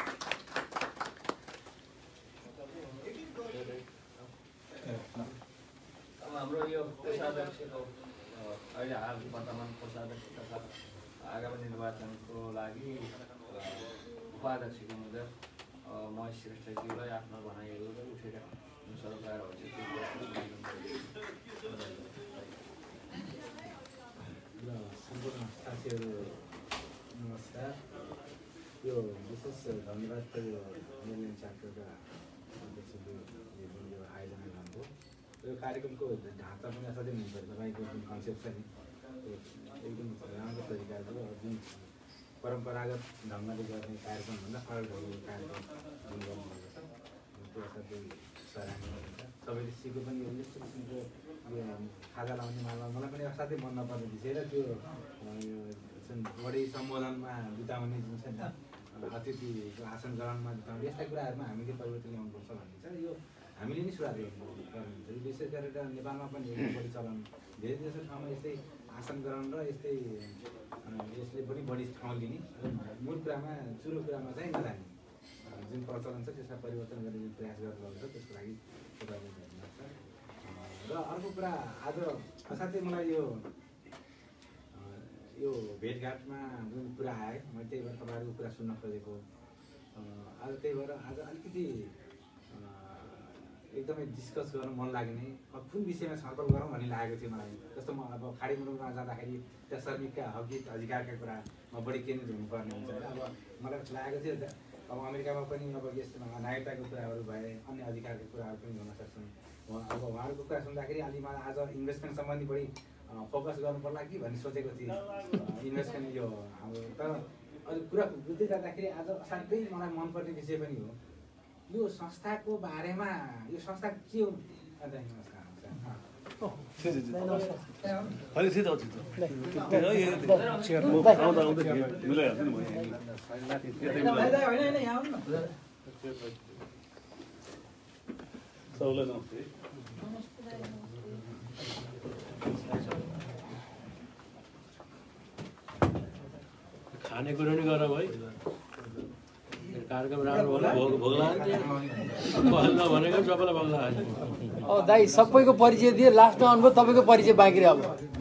अब हाम्रो यो कोषाध्यक्षको अहिले हाल वर्तमान कोषाध्यक्ष तथा आगामी निर्वाचनको लागि उपाध्यक्षको मुद्दा महेश श्रेष्ठज्यूलाई आफ्नो भनाइहरू उठेर सरकारहरू सम्पूर्ण साथीहरू नमस्कार। यो विशेष धन्यवाद त यो निर्णय च्याप्टरका अध्यक्षले यो आयोजना गर्नुभयो। यो कार्यक्रमको ढाँचा पनि असाध्यै हुनुपर्छ। तपाईँको जुन कन्सेप्ट छ नि एकदम राम्रो तरिकाको जुन परम्परागत ढङ्गले गर्ने कार्यक्रमभन्दा फरक ढङ्गको कार्यक्रम जुन गर्नुभएको छ त्यो असाध्यै सराहनीय हुन्छ। सबैले सिको पनि यो यस्तो किसिमको यो खाजा लाउने मालमा मलाई पनि असाध्यै मन नपर्ने विषय र त्यो जुन बढी सम्बोधनमा बिताउने जुन छ नि अतिथिको आसन ग्रहणमा बिताउने यस्ता कुराहरूमा हामीले परिवर्तन ल्याउनुपर्छ भन्ने छ। यो हामीले नै सुधार गर्नुहुन्छ। विशेष गरेर नेपालमा पनि एकदम बढी चलन धेरै जस्तो ठाउँमा यस्तै आसन ग्रहण र यस्तै यसले पनि बढी ठाउँ लिने र मूल कुरामा चुरो कुरामा चाहिँ नजाने जुन प्रचलन छ त्यसलाई परिवर्तन गर्ने जुन प्रयास गरिरहेको छ त्यसको लागि तपाईँलाई धन्यवाद छ। र अर्को कुरा आज असाध्यै मलाई यो यो भेटघाटमा जुन कुरा आयो मैले त्यही भएर तपाईँहरूको कुरा सुन्न खोजेको आज त्यही भएर आज अलिकति एकदमै डिस्कस गर्न मन लाग्ने कुन विषयमा छलफल गरौँ भन्ने लागेको थियो मलाई। जस्तो म अब खाडी मुलुकमा जाँदाखेरि त्यहाँ श्रमिकका हकित अधिकारका कुरामा बढी केन्द्रित हुनुपर्ने हुन्छ। अब मलाई लागेको थियो अब अमेरिकामा पनि अब यस्तो नागरिकताको कुराहरू भए अन्य अधिकारका कुराहरू पनि हुन सक्छन्। अब उहाँहरूको कुरा सुन्दाखेरि अलि मलाई आज इन्भेस्टमेन्ट सम्बन्धी बढी फोकस गर्नु पर्ला कि भन्ने सोचेको थिएँ इन्भेस्टमेन्ट यो हाम्रो तर अहिले कुरा बुझ्दै जाँदाखेरि आज असाध्यै मलाई मनपर्ने विषय पनि हो यो संस्थाको बारेमा यो संस्था के हो खानेकुरो नि गर भाइ कार्यक्रम राम्रो होला भोग भोग लाग्यो भनेको सबैलाई भोग लाग्यो अँ दाइ सबैको परिचय दिए लास्टमा आउनुभयो तपाईँको परिचय बाँकी रह्यो अब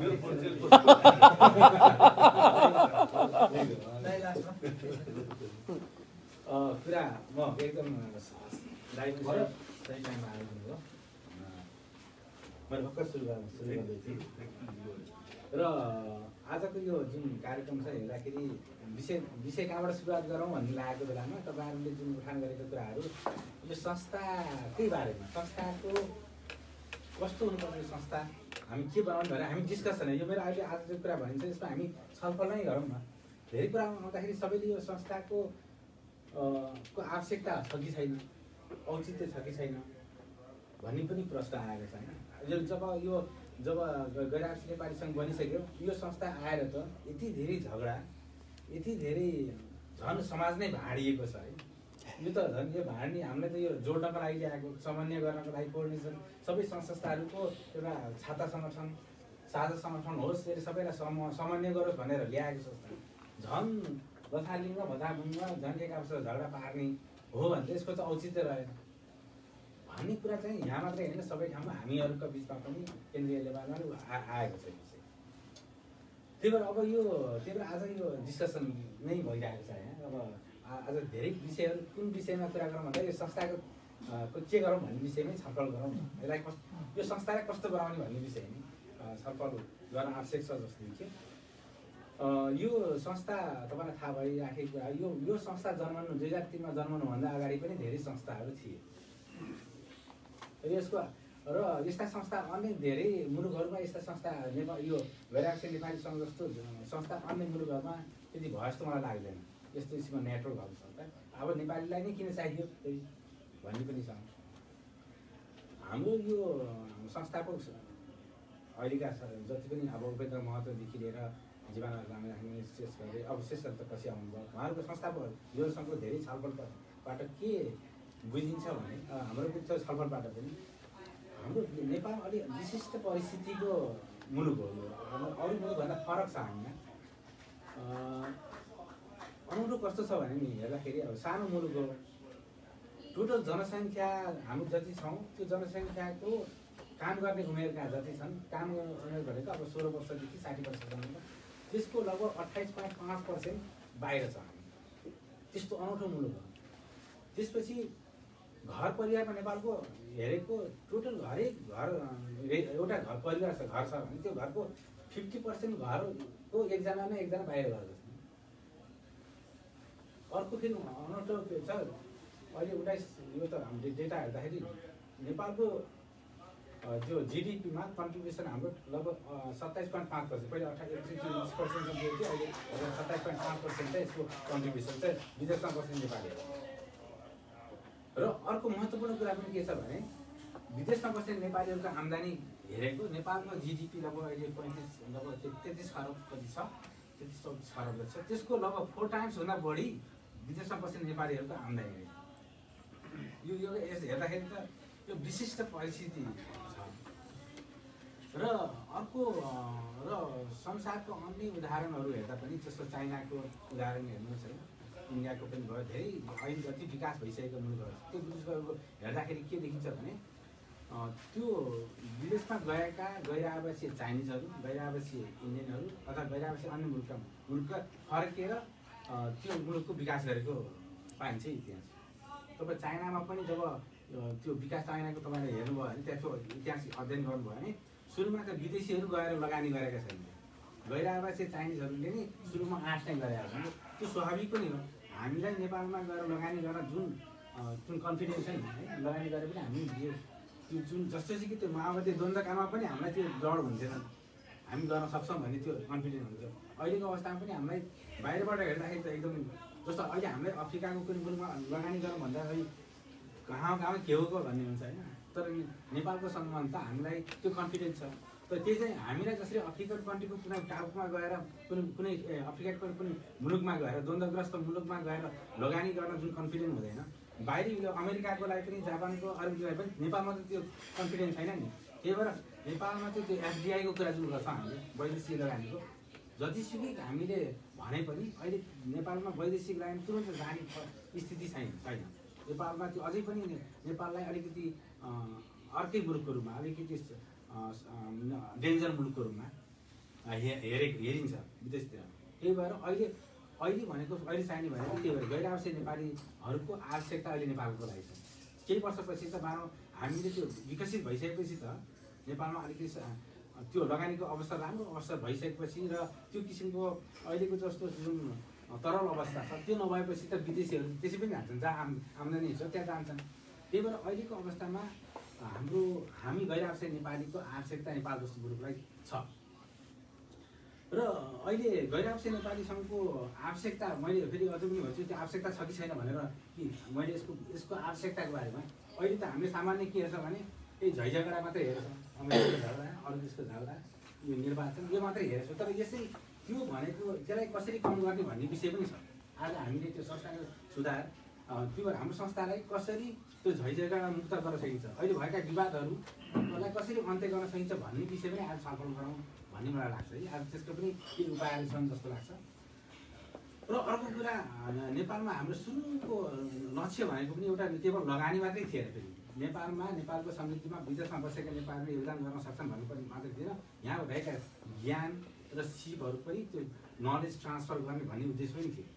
कुरा म एकदम सही टाइममा आइदिनु हो मैले भर्खर सुरु गर्नु सुरु गर्दै थिएँ र आजको यो जुन कार्यक्रम छ हेर्दाखेरि विषय विषय कहाँबाट सुरुवात गरौँ भन्ने लागेको बेलामा तपाईँहरूले जुन उठान गरेको कुराहरू यो संस्थाकै बारेमा संस्थाको कस्तो हुनुपर्ने संस्था हामी के बनाउनु भनेर हामी डिस्कसन यो मेरो अहिले आज जो कुरा भनिन्छ यसमा हामी छलफल नै गरौँ न धेरै कुरामा आउँदाखेरि सबैले यो संस्थाको को आवश्यकता छ कि छैन औचित्य छ कि छैन भन्ने पनि प्रश्न आएको छ होइन यो जब यो जब गैराक्स नेपाली सङ्घ बनिसक्यो यो संस्था आएर त यति धेरै झगडा यति धेरै झन् समाज नै भाँडिएको छ है यो त झन् यो भाँड्ने हामीलाई त यो जोड्नको लागि ल्याएको समन्वय गर्नको लागि कोअर्डिनेसन सबै सङ्घ संस्थाहरूको एउटा छाता सङ्गठन साझा सङ्गठन होस् यसले सबैलाई सम समन्वय गरोस् भनेर ल्याएको संस्था झन् लथालिङ्ग भदाभुङ्ग झन् एक आपसमा झगडा पार्ने हो भने त यसको त औचित्य रहेन भन्ने कुरा चाहिँ यहाँ मात्रै होइन सबै ठाउँमा हामीहरूका बिचमा पनि केन्द्रीय लेभलमा आएको छ विषय त्यही भएर अब यो त्यही भएर आज यो डिस्कसन नै भइरहेको छ यहाँ अब आज धेरै विषयहरू कुन विषयमा कुरा गरौँ भन्दा यो संस्थाको के गरौँ भन्ने विषयमै छलफल गरौँ यसलाई कस्तो यो संस्थालाई कस्तो बनाउने भन्ने विषय नै छलफल गर्न आवश्यक छ जस्तो देखियो यो संस्था तपाईँलाई थाहा भइराखेको कुरा यो यो संस्था जन्मनु दुई हजार तिनमा जन्मनुभन्दा अगाडि पनि धेरै संस्थाहरू थिए यसको र यस्ता संस्था अन्य धेरै मुलुकहरूमा यस्ता संस्था नेपाल यो गैराक्स नेपाली सङ्घ जस्तो संस्था अन्य मुलुकहरूमा त्यति भयो जस्तो मलाई लाग्दैन यस्तो किसिमको नेटवर्क भएको संस्था अब नेपालीलाई नै किन चाहियो त्यही भन्ने पनि छ हाम्रो यो संस्थाको अहिलेका जति पनि अब उपेन्द्र महतोदेखि लिएर जीवना लामा राख्ने विशेष गरी अब विशेष गरी त पछि आउनुभयो उहाँहरूको संस्थाको यो सङ्घको धेरै छलफलबाट के बुझिन्छ भने हाम्रो बुझ्छ छलफलबाट पनि हाम्रो नेपाल अलि विशिष्ट परिस्थितिको मुलुक हो अरू मुलुकभन्दा फरक छ हामीमा अनौठो कस्तो छ भने नि हेर्दाखेरि अब सानो मुलुक हो टोटल जनसङ्ख्या हामी जति छौँ त्यो जनसङ्ख्याको काम गर्ने उमेरका जति छन् काम गर्ने उमेर भनेको अब सोह्र वर्षदेखि साठी वर्षसम्म त्यसको लगभग अट्ठाइस पोइन्ट पाँच पर्सेन्ट बाहिर छ हामी त्यस्तो अनौठो मुलुक हो त्यसपछि घर परिवारमा नेपालको हेरेको टोटल हरेक घर एउटा घर परिवार छ घर छ भने त्यो घरको फिफ्टी पर्सेन्ट घरको एकजना नै एकजना बाहिर गएको छ अर्को फेरि अनौठो छ अहिले उन्नाइस यो त हाम्रो डेटा हेर्दाखेरि नेपालको त्यो जिडिपीमा कन्ट्रिब्युसन हाम्रो लगभग सत्ताइस पोइन्ट पाँच पर्सेन्ट पहिले अठाइस बिस पर्सेन्टसम्म थियो अहिले सत्ताइस पोइन्ट पाँच पर्सेन्ट चाहिँ यसको कन्ट्रिब्युसन चाहिँ विदेशमा बस्ने नेपालीहरू र अर्को महत्त्वपूर्ण कुरा पनि के छ भने विदेशमा बस्ने नेपालीहरूको आम्दानी हेरेको नेपालको जिडिपी लगभग अहिले पैँतिस लगभग तेत्तिस खरब कति छ तेत्तिस चौतिस खरब छ त्यसको लगभग फोर टाइम्स भन्दा बढी विदेशमा बस्ने नेपालीहरूको आम्दानी यो यो हेर्दाखेरि त यो विशिष्ट परिस्थिति छ र अर्को र संसारको अन्य उदाहरणहरू हेर्दा पनि जस्तो चाइनाको उदाहरण हेर्नुहोस् है इन्डियाको पनि भयो धेरै अहिले जति विकास भइसकेको मुलुकहरू त्यो मुलुकहरूको हेर्दाखेरि के देखिन्छ भने त्यो विदेशमा गएका गैर-आवासीय चाइनिजहरू गैर-आवासीय इन्डियनहरू अथवा गैर-आवासीय अन्य मुलुकका मुलुकका फर्केर त्यो मुलुकको विकास गरेको पाइन्छ इतिहास तपाईँ चाइनामा पनि जब त्यो विकास चाइनाको तपाईँले हेर्नुभयो भने त्यसको इतिहास अध्ययन गर्नुभयो भने सुरुमा त विदेशीहरू गएर लगानी गरेका छैन गैर-आवासीय चाइनिजहरूले नै सुरुमा आँट नै गरेका छन् त्यो स्वाभाविक पनि हो हामीलाई नेपालमा गएर लगानी गर्न जुन जुन कन्फिडेन्स छ नि है लगानी गरेर पनि हामी त्यो जुन जस्तो चाहिँ कि त्यो माओवादी द्वन्द्वकालमा पनि हामीलाई त्यो डर हुन्थेन हामी गर्न सक्छौँ भन्ने त्यो कन्फिडेन्ट हुन्थ्यो। अहिलेको अवस्थामा पनि हामीलाई बाहिरबाट हेर्दाखेरि त एकदमै जस्तो अहिले हामीलाई अफ्रिकाको कुनै मुलुकमा लगानी गरौँ भन्दाखेरि कहाँ कहाँ के हो भन्ने हुन्छ होइन। तर नेपालको सम्बन्ध त हामीलाई त्यो कन्फिडेन्स छ। तर त्यो चाहिँ हामीलाई जसरी अफ्रिकन कन्ट्रीको कुनै टापुमा गएर कुनै कुनै अफ्रिकाको कुनै मुलुकमा गएर द्वन्द्वग्रस्त मुलुकमा गएर लगानी गर्न जुन कन्फिडेन्स हुँदैन, बाहिरी यो अमेरिकाको लागि पनि जापानको अरूलाई पनि नेपालमा त त्यो कन्फिडेन्स छैन नि। त्यही भएर नेपालमा चाहिँ त्यो एफडिआईको कुरा जुन गर्छौँ हामीले वैदेशिक लगानीको, जतिसुकै हामीले भने पनि अहिले नेपालमा वैदेशिक लगानी तुरन्त जाने स्थिति छैन छैन नेपालमा। त्यो अझै पनि नेपाललाई अलिकति अर्कै मुलुकको रूपमा अलिकति डेन्जर मुलुकको रूपमा हे हेरेको हेरिन्छ विदेशतिर। त्यही भएर अहिले अहिले भनेको अहिले चाहिने भनेको त्यही भएर गैर आवश्यक नेपालीहरूको आवश्यकता अहिले नेपालको लागि छ। केही वर्षपछि त मानव हामीले त्यो विकसित भइसकेपछि त नेपालमा अलिकति त्यो लगानीको अवसर राम्रो अवसर भइसकेपछि र त्यो किसिमको अहिलेको जस्तो जुन तरल अवस्था छ त्यो नभएपछि त विदेशीहरू त्यसै पनि जान्छन्, जहाँ आम आम्दानी छ त्यहाँ जान्छन्। त्यही भएर अहिलेको अवस्थामा हाम्रो हामी गैर आवश्यक नेपालीको आवश्यकता नेपाल जस्तो मुलुकलाई छ। र अहिले गैर आवश्यक नेपाली सङ्घको आवश्यकता मैले फेरि अझै पनि भन्छु त्यो आवश्यकता छ कि छैन भनेर कि मैले यसको यसको आवश्यकताको बारेमा अहिले त हामीले सामान्य के हेर्छ भने यही झैझगडा मात्रै हेर्छ, अमेरिकाको झगडा अरू देशको झगडा यो निर्वाचन यो मात्रै हेर्छ। तर यसै त्यो भनेको त्यसलाई कसरी कम गर्ने भन्ने विषय पनि छ। आज हामीले त्यो संस्थाको सुधार त्यो हाम्रो संस्थालाई कसरी त्यो झैझगडा मुक्त गर्न सकिन्छ, अहिले भएका विवादहरूलाई कसरी अन्त्य गर्न सकिन्छ भन्ने विषय पनि आज छलफल गरौँ भन्ने मलाई लाग्छ है। आज त्यसको पनि केही उपायहरू छन् जस्तो लाग्छ। र अर्को कुरा नेपालमा हाम्रो सुरुको लक्ष्य भनेको पनि एउटा केवल लगानी मात्रै थिएन। फेरि नेपालमा नेपालको समृद्धिमा विदेशमा बसेका नेपालीले योगदान गर्न सक्छन् भन्नु पनि मात्रै थिएन, यहाँ भएका ज्ञान र सिपहरू पनि त्यो नलेज ट्रान्सफर गर्ने भन्ने उद्देश्य पनि थियो।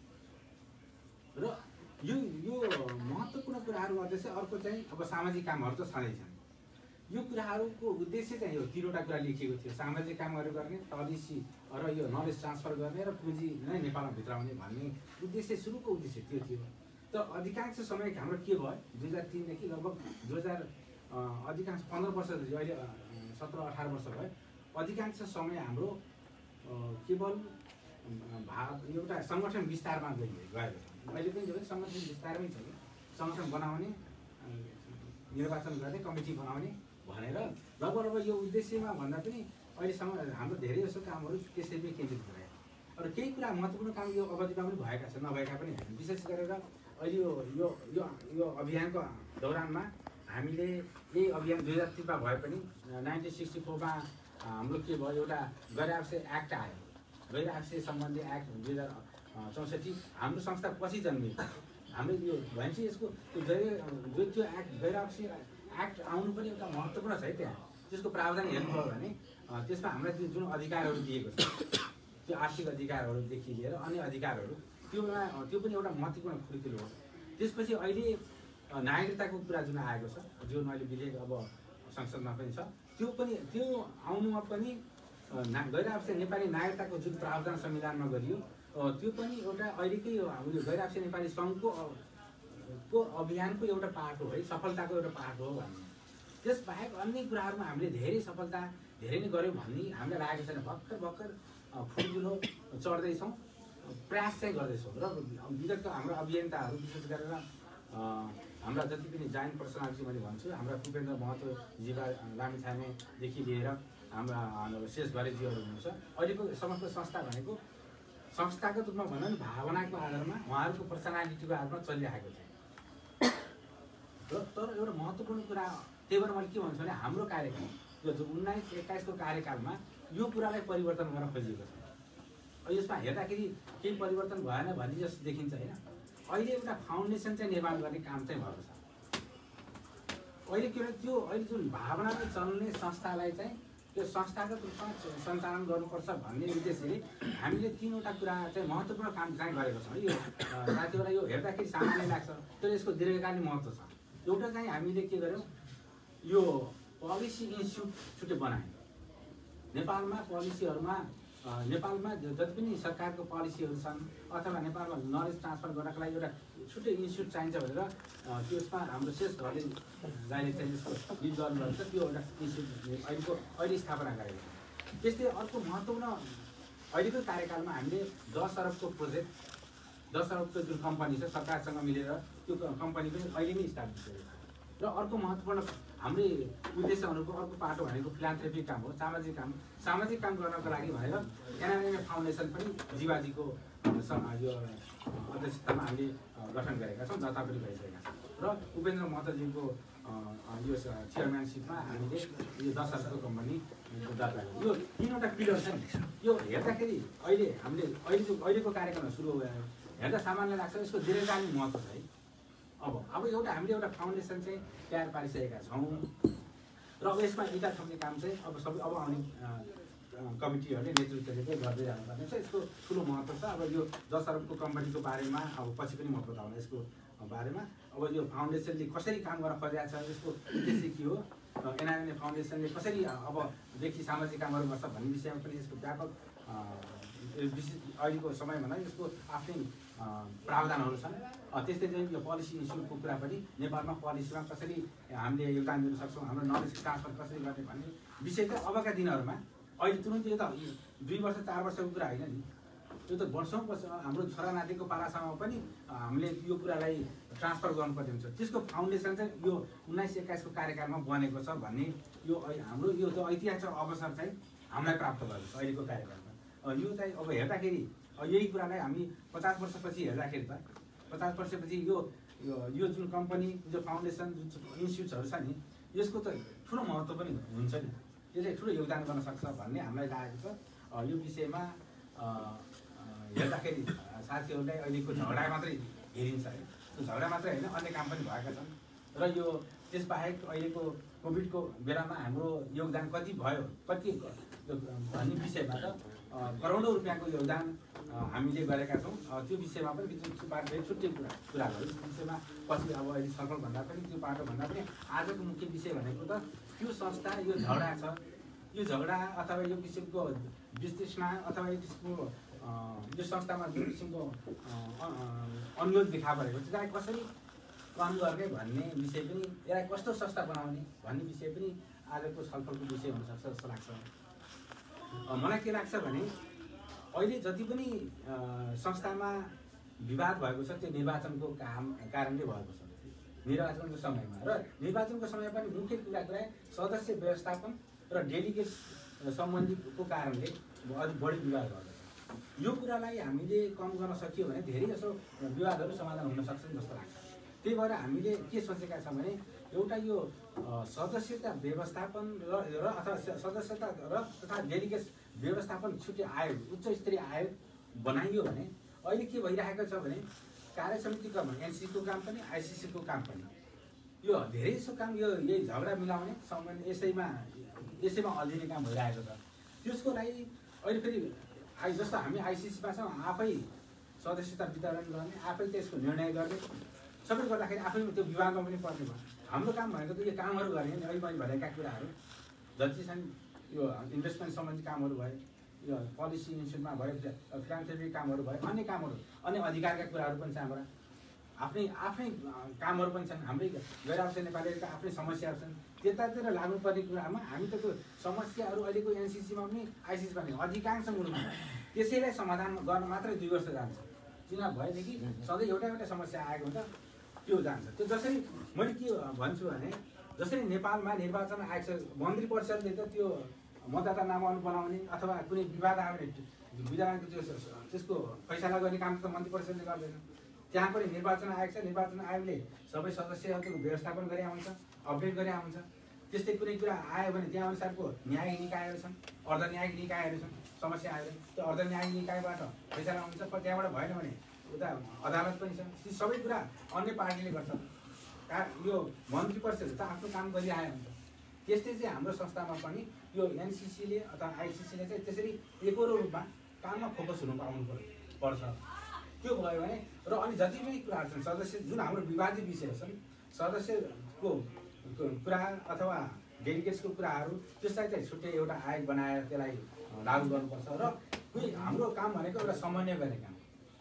र यो यो महत्त्वपूर्ण कुराहरू गर्दैछ। अर्को चाहिँ अब सामाजिक कामहरू त छँदैछन्। यो कुराहरूको उद्देश्य चाहिँ यो तिनवटा कुरा लेखिएको थियो, सामाजिक कामहरू गर्ने, पोलिसी र यो नलेज ट्रान्सफर गर्ने र पुँजी नै नेपालमा भित्राउने भन्ने उद्देश्य सुरुको उद्देश्य त्यो थियो। तर अधिकांश समय हाम्रो के भयो दुई हजार तिनदेखि लगभग दुई हजार अधिकांश पन्ध्र वर्ष अहिले सत्र अठार वर्ष भयो, अधिकांश समय हाम्रो केवल भाग एउटा सङ्गठन विस्तारमा गइयो गएको छ। अहिले पनि जब सङ्गठन विस्तारमै छ कि सङ्गठन बनाउने, निर्वाचन गर्ने, कमिटी बनाउने भनेर लगभग लगभग यो उद्देश्यमा भन्दा पनि अहिलेसम्म हाम्रो धेरै जसो कामहरू त्यसैमै केन्द्रित गरायो। र केही कुरा महत्त्वपूर्ण काम यो अवधिमा पनि भएका छन्, नभएका पनि होइन। विशेष गरेर अहिले यो यो यो अभियानको दौरानमा हामीले यही अभियान दुई हजार तिनमा भए पनि नाइन्टिन सिक्सटी फोरमा हाम्रो के भयो एउटा गैर आवश्यक एक्ट आयो, गैर आवश्यक सम्बन्धी एक्ट दुई हजार चौसठी हाम्रो संस्था पछि जन्मियो। हाम्रो यो भनेपछि यसको त्यो गैर जो त्यो एक्ट गैर आवश्यक एक्ट आउनु पनि एउटा महत्त्वपूर्ण छ है। त्यहाँ त्यसको प्रावधान हेर्नुभयो भने त्यसमा हामीलाई त्यो जुन अधिकारहरू दिएको छ त्यो आर्थिक अधिकारहरूदेखि लिएर अन्य अधिकारहरू त्योमा त्यो पनि एउटा महत्त्वपूर्ण खुर्किलो हो। त्यसपछि अहिले नागरिकताको कुरा जुन आएको छ, जुन अहिले विधेयक अब संसदमा पनि छ, त्यो पनि त्यो आउनुमा पनि गैर आवश्यक नेपाली नागरिकताको जुन प्रावधान संविधानमा गरियो त्यो पनि एउटा अहिलेकै हाम्रो गैर आवश्यक नेपाली सङ्घको को अभियानको एउटा पार्ट हो है, सफलताको एउटा पार्ट हो भन्ने। त्यसबाहेक अन्य कुराहरूमा हामीले धेरै सफलता धेरै नै गऱ्यौँ भन्ने हामीलाई लागेको छैन। भर्खर भर्खर फुलफुलो चढ्दैछौँ, प्रयास चाहिँ गर्दैछौँ। र विगतको हाम्रो अभियन्ताहरू विशेष गरेर हाम्रा जति पनि जाइन पर्सनालिटी मैले भन्छु, हाम्रा भूपेन्द्र महतोजीबा लामिछानेदेखि लिएर हाम्रा शेष घरेजीहरू हुनुहुन्छ। अहिलेको समस्त संस्था भनेको संस्थागत रूपमा भनौँ न भावनाको आधारमा उहाँहरूको पर्सनालिटीको आधारमा चलिरहेको छ। र तर एउटा महत्त्वपूर्ण कुरा त्यही भएर मैले के भन्छु भने हाम्रो कार्यकाल यो उन्नाइस एक्काइसको कार्यकालमा यो कुरालाई परिवर्तन गर्न खोजिएको छ। यसमा हेर्दाखेरि केही परिवर्तन भएन भन्ने जस्तो देखिन्छ होइन। अहिले एउटा फाउन्डेसन चाहिँ निर्माण गर्ने काम चाहिँ भएको छ। अहिले के भने त्यो अहिले जुन भावनाले चल्ने संस्थालाई चाहिँ त्यो संस्थागत रूपमा सञ्चालन गर्नुपर्छ भन्ने उद्देश्यले हामीले तिनवटा कुरा चाहिँ महत्त्वपूर्ण काम चाहिँ गरेको छौँ। यो साथीहरूलाई यो हेर्दाखेरि सामान्य लाग्छ, तर यसको दीर्घकालीन महत्त्व छ। एउटा चाहिँ हामीले के गर्यौँ, यो पोलिसी इन्स्टिट्युट छुट्टै बनायौँ। नेपालमा पोलिसीहरूमा नेपालमा जति पनि सरकारको पोलिसीहरू छन् अथवा नेपालमा नलेज ट्रान्सफर गर्नको लागि एउटा छुट्टै इन्स्टिट्युट चाहिन्छ भनेर त्यसमा हाम्रो शेष घरले जहिले चाहिँ यसको लिड गर्नुहुन्छ त्यो एउटा इन्स्टिट्युट अहिलेको अहिले स्थापना गरेको छ। त्यस्तै अर्को महत्त्वपूर्ण अहिलेको कार्यकालमा हामीले दस अरबको प्रोजेक्ट दस अरबको जुन कम्पनी छ सरकारसँग मिलेर त्यो कम्पनी पनि अहिले नै इस्टाब्लिस गरेको छ। र अर्को महत्त्वपूर्ण हाम्रो उद्देश्यहरूको अर्को पाटो भनेको फिलान्थ्रोपिक काम हो, सामाजिक काम। सामाजिक काम गर्नको लागि भनेर एनआइएमए फाउन्डेसन पनि जीवाजीको यो अध्यक्षतामा हामीले गठन गरेका छौँ, दर्ता पनि भइसकेका छौँ। र उपेन्द्र महतोजीको यो चेयरम्यानसिपमा हामीले यो दस अरबको कम्पनी दर्ता गर्यौँ। यो तिनवटा पिलर छ नि, यो हेर्दाखेरि अहिले हामीले अहिलेको अहिलेको कार्यक्रम सुरु भयो हेर्दा सामान्य लाग्छ, यसको दीर्घकालीन महत्त्व छ है। अब अब एउटा हामीले एउटा फाउन्डेसन चाहिँ तयार पारिसकेका छौँ र अब यसमा इटा थप्ने काम चाहिँ अब सबै अब आउने कमिटीहरूले नेतृत्वले चाहिँ गर्दै जानुपर्ने छ। यसको ठुलो महत्त्व छ। अब यो दस अरबको कम्पनीको बारेमा अब पछि पनि म बताउनु यसको बारेमा। अब यो फाउन्डेसनले कसरी काम गर्न खोजेको छ, यसको उद्देश्य के हो, एनआइएमए फाउन्डेसनले कसरी अबदेखि सामाजिक कामहरू गर्छ भन्ने विषयमा पनि यसको व्यापक विशेष अहिलेको समयमा नै यसको आफ्नै प्रावधानहरू छन्। त्यस्तै चाहिँ यो पोलिसी इस्युको कुरा पनि नेपालमा पोलिसीमा कसरी हामीले योगदान दिन सक्छौँ, हाम्रो नलेज ट्रान्सफर कसरी गर्ने भन्ने विषय चाहिँ अबका दिनहरूमा अहिले तुरुन्त यो त दुई वर्ष चार वर्षको कुरा होइन नि, यो त वर्षौँ पछि हाम्रो छोरानातिको पालासम्म पनि हामीले यो कुरालाई ट्रान्सफर गर्नुपर्ने हुन्छ। त्यसको फाउन्डेसन चाहिँ यो उन्नाइस एक्काइसको कार्यकालमा बनेको छ भन्ने यो हाम्रो यो त ऐतिहासिक अवसर चाहिँ हामीलाई प्राप्त भएको छ अहिलेको कार्यकालमा। यो चाहिँ अब हेर्दाखेरि यही कुरालाई हामी पचास वर्षपछि हेर्दाखेरि त पचास वर्षपछि यो यो जुन कम्पनी जो फाउन्डेसन जुन इन्स्टिट्युट्सहरू छ नि यसको त ठुलो महत्त्व पनि हुन्छ नि, यो चाहिँ ठुलो योगदान गर्न सक्छ भन्ने हामीलाई लागेको छ। यो विषयमा हेर्दाखेरि साथीहरूलाई अहिलेको झगडा मात्रै हेरिन्छ है, त्यो झगडा मात्रै होइन अन्य काम पनि भएका छन्। र यो त्यसबाहेक अहिलेको कोभिडको बेलामा हाम्रो योगदान कति भयो कति भन्ने विषयमा त करोडौँ रुपियाँको योगदान हामीले गरेका छौँ। त्यो विषयमा पनि फेरि छुट्टै कुरा कुरा भयो। यस विषयमा पछि अब अहिले छलफल भन्दा पनि त्यो बाटो भन्दा पनि आजको मुख्य विषय भनेको त त्यो संस्था यो झगडा छ, यो झगडा अथवा यो किसिमको विश्लेषण अथवा यो किसिमको यो संस्थामा जुन किसिमको अनुरोध देखा परेको त्यसलाई कसरी कम गर्ने भन्ने विषय पनि, यसलाई कस्तो संस्था बनाउने भन्ने विषय पनि आजको छलफलको विषय हुनसक्छ जस्तो लाग्छ। मलाई के लाग्छ भने अहिले जति पनि संस्थामा विवाद भएको छ त्यो निर्वाचनको काम कारणले भएको छ, निर्वाचनको समयमा। र निर्वाचनको समय पनि मुख्य कुरा कुरा सदस्य व्यवस्थापन र डेलिगेट सम्बन्धीको कारणले अलिक बढी विवाद गर्दछ। यो कुरालाई हामीले कम गर्न सकियो भने धेरै जसो विवादहरू समाधान हुन सक्छन् जस्तो लाग्छ। त्यही भएर हामीले के सोचेका छौँ भने एउटा यो सदस्यता व्यवस्थापन र अथवा सदस्यता र तथा डेलिगेट व्यवस्थापन छुट्टै आयोग उच्च स्तरीय आयोग बनाइयो भने अहिले के भइरहेको छ भने कार्य समितिको काम एनसिसीको काम पनि आइसिसीको काम पनि यो धेरै जसो काम यो यही झगडा मिलाउने सम्बन्ध यसैमा यसैमा अल्झिने काम भइरहेको छ। त्यसको लागि अहिले फेरि आइ जस्तो हामी आइसिसीमा छौँ आफै सदस्यता वितरण गर्ने आफै त्यसको निर्णय गर्ने सबै गर्दाखेरि आफै त्यो विभागमा पनि पर्ने भयो। हाम्रो काम भनेको त यो कामहरू गर्ने नि अहिले मैले भनेका कुराहरू जति छन् यो इन्भेस्टमेन्ट सम्बन्धी कामहरू भयो, यो पोलिसी इन्स्टिट्युटमा भयो, फिलान्थ्रोपिक कामहरू भयो, अन्य कामहरू अन्य अधिकारका कुराहरू पनि छ। हाम्रा आफ्नै आफ्नै कामहरू पनि छन्, हाम्रै गैर आवासीय नेपालीहरूका आफ्नै समस्याहरू छन्। त्यतातिर लाग्नुपर्ने कुरामा हामी त त्यो समस्याहरू अहिलेको एनसिसीमा पनि आइसिसीमा पनि अधिकांश मुलुकमा त्यसैलाई समाधान गर्न मात्रै दुई वर्ष जान्छ। चुनाव भएदेखि सधैँ एउटा एउटा समस्या आएको हुन्छ त्यो जान्छ। त्यो जसरी मैले के भन्छु भने जसरी नेपालमा निर्वाचन आयोग छ, मन्त्री परिषदले त त्यो मतदाता नामावली बनाउने अथवा कुनै विवाद आयो भने विधानको त्यो त्यसको फैसला गर्ने काम त मन्त्री परिषदले गर्दैन। त्यहाँ पनि निर्वाचन आयोग छ, निर्वाचन आयोगले सबै सदस्यहरूको व्यवस्थापन गरे आउँछ, अपडेट गरे आउँछ। त्यस्तै कुनै कुरा आयो भने त्यहाँ अनुसारको न्यायिक निकायहरू छन्, अर्ध न्यायिक निकायहरू छन्। समस्या आयो भने त्यो अर्ध न्यायिक निकायबाट फैसला हुन्छ, त्यहाँबाट भएन भने उता अदालत पनि छ। ती सबै कुरा अन्य पार्टीले गर्छ। का यो मन्त्री परिषदले त आफ्नो काम गरिरहेको हुन्छ। त्यस्तै चाहिँ हाम्रो संस्थामा पनि यो एनसिसीले अथवा आइसिसीले चाहिँ त्यसरी एकरो रूपमा काममा फोकस हुनु पाउनु पर्छ। त्यो भयो भने र अनि जति पनि कुराहरू छन् सदस्य जुन हाम्रो विवादित विषय छन् सदस्यको कुरा अथवा डेलिगेट्सको कुराहरू त्यसलाई चाहिँ छुट्टै एउटा आयोग बनाएर त्यसलाई लागू गर्नुपर्छ। र कोही हाम्रो काम भनेको एउटा समन्वय गर्ने काम,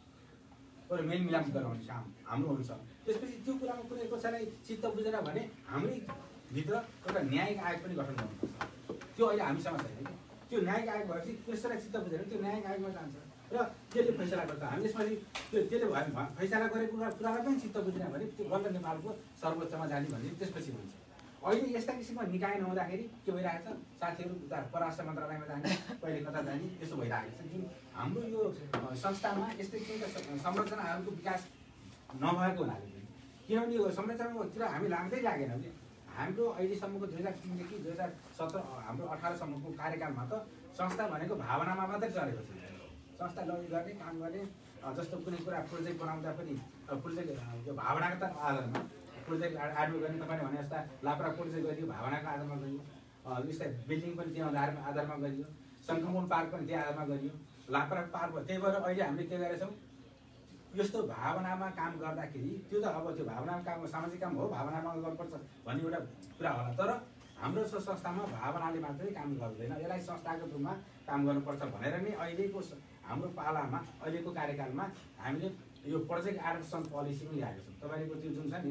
एउटा मेलमिलाप गराउने काम हाम्रो हुन्छ। त्यसपछि त्यो कुरामा कुनै कसैलाई चित्त बुझेन भने हाम्रै भित्र एउटा न्यायिक आयोग पनि गठन गर्नुपर्छ। त्यो अहिले हामीसँग छैन कि त्यो न्यायिक आयोग भएपछि त्यसलाई चित्त बुझेर त्यो न्यायिक आयोगमा जान्छ र त्यसले फैसला गर्छ। हामी यसपछि त्यो त्यसले भयो फैसला गरेको कुरा कुरालाई पनि चित्त बुझेन भने त्यो बल्ल नेपालको सर्वोच्चमा जाने भन्ने त्यसपछि हुन्छ। अहिले यस्ता किसिमको निकाय नहुँदाखेरि के भइरहेको छ, साथीहरू उता परराष्ट्र मन्त्रालयमा जाने, कहिले कता जाने, यस्तो भइरहेको छ। जुन हाम्रो यो संस्थामा यस्तै किसिमका संरचनाहरूको विकास नभएको हुनाले किनभने यो संरचनातिर हामी लाग्दै लागेन भने हाम्रो अहिलेसम्मको दुई हजार तिनदेखि दुई हजार सत्र हाम्रो अठारसम्मको कार्यकालमा त संस्था भनेको भावनामा मात्रै चलेको छ। संस्था लगी गर्ने काम गर्ने जस्तो कुनै कुरा प्रोजेक्ट बनाउँदा पनि प्रोजेक्ट यो भावनाको आधारमा प्रोजेक्ट एडभोकेट गर्ने तपाईँले भने जस्ता लाप्रा प्रोजेक्ट गरियो भावनाको आधारमा गरियो, यस्तै बिल्डिङ पनि त्यो आधारमा आधारमा गरियो, शङ्खमुल पार्क पनि त्यही आधारमा गरियो, लाप्रा पार्क भयो। त्यही भएर अहिले हामीले के गरेछौँ, यस्तो भावनामा काम गर्दाखेरि त्यो त अब त्यो भावनामा काम सामाजिक काम हो, भावनामा गर्नुपर्छ भन्ने एउटा कुरा होला। तर हाम्रो संस्थामा भावनाले मात्रै काम गर्दैन, यसलाई संस्थागत रूपमा काम गर्नुपर्छ भनेर नै अहिलेको हाम्रो पालामा अहिलेको कार्यकालमा हामीले यो प्रोजेक्ट एडप्सन पोलिसी पनि ल्याएको छौँ। तपाईँको त्यो जुन छ नि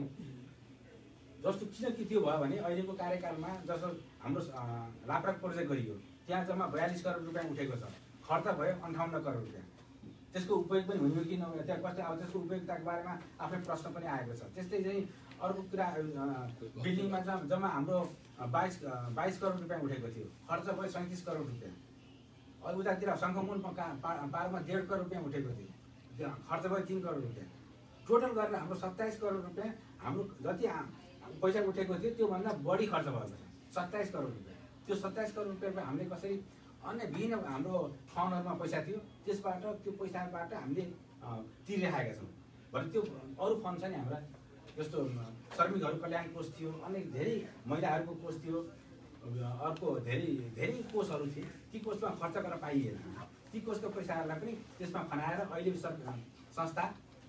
जस्तो किन कि त्यो भयो भने अहिलेको कार्यकालमा जस्तो हाम्रो लाप्रा प्रोजेक्ट गरियो त्यहाँ जम्मा बयालिस करोड रुपियाँ उठेको छ, खर्च भयो अन्ठाउन्न करोड रुपियाँ। त्यसको उपयोग पनि हुने कि नहुने त्यहाँ कस्तो अब त्यसको उपयोगिताको बारेमा आफ्नै प्रश्न पनि आएको छ। त्यस्तै चाहिँ अर्को कुरा बिल्डिङमा जम्मा हाम्रो बाइस बाइस करोड रुपियाँ उठेको थियो, खर्च भयो सैँतिस करोड रुपियाँ। अब उतातिर शङ्खमुल पार्कमा डेढ करोड रुपियाँ उठेको थियो, त्यहाँ खर्च भयो तिन करोड रुपियाँ। टोटल गरेर हाम्रो सत्ताइस करोड रुपियाँ हाम्रो जति पैसा उठेको थियो त्योभन्दा बढी खर्च भएको छ, सत्ताइस करोड रुपियाँ। त्यो सत्ताइस करोड रुपियाँमा हामीले कसरी अन्य विभिन्न हाम्रो फन्डहरूमा पैसा थियो त्यसबाट त्यो पैसाबाट हामीले तिरिरहेका छौँ भने त्यो अरू फन्ड छ नि हाम्रा जस्तो श्रमिकहरू कल्याण कोष थियो, अन्य धेरै महिलाहरूको कोष थियो, अर्को धेरै धेरै कोषहरू थिए। ती कोषमा खर्च गर्न पाइएन। ती कोषको पैसाहरूलाई पनि त्यसमा खनाएर अहिले संस्था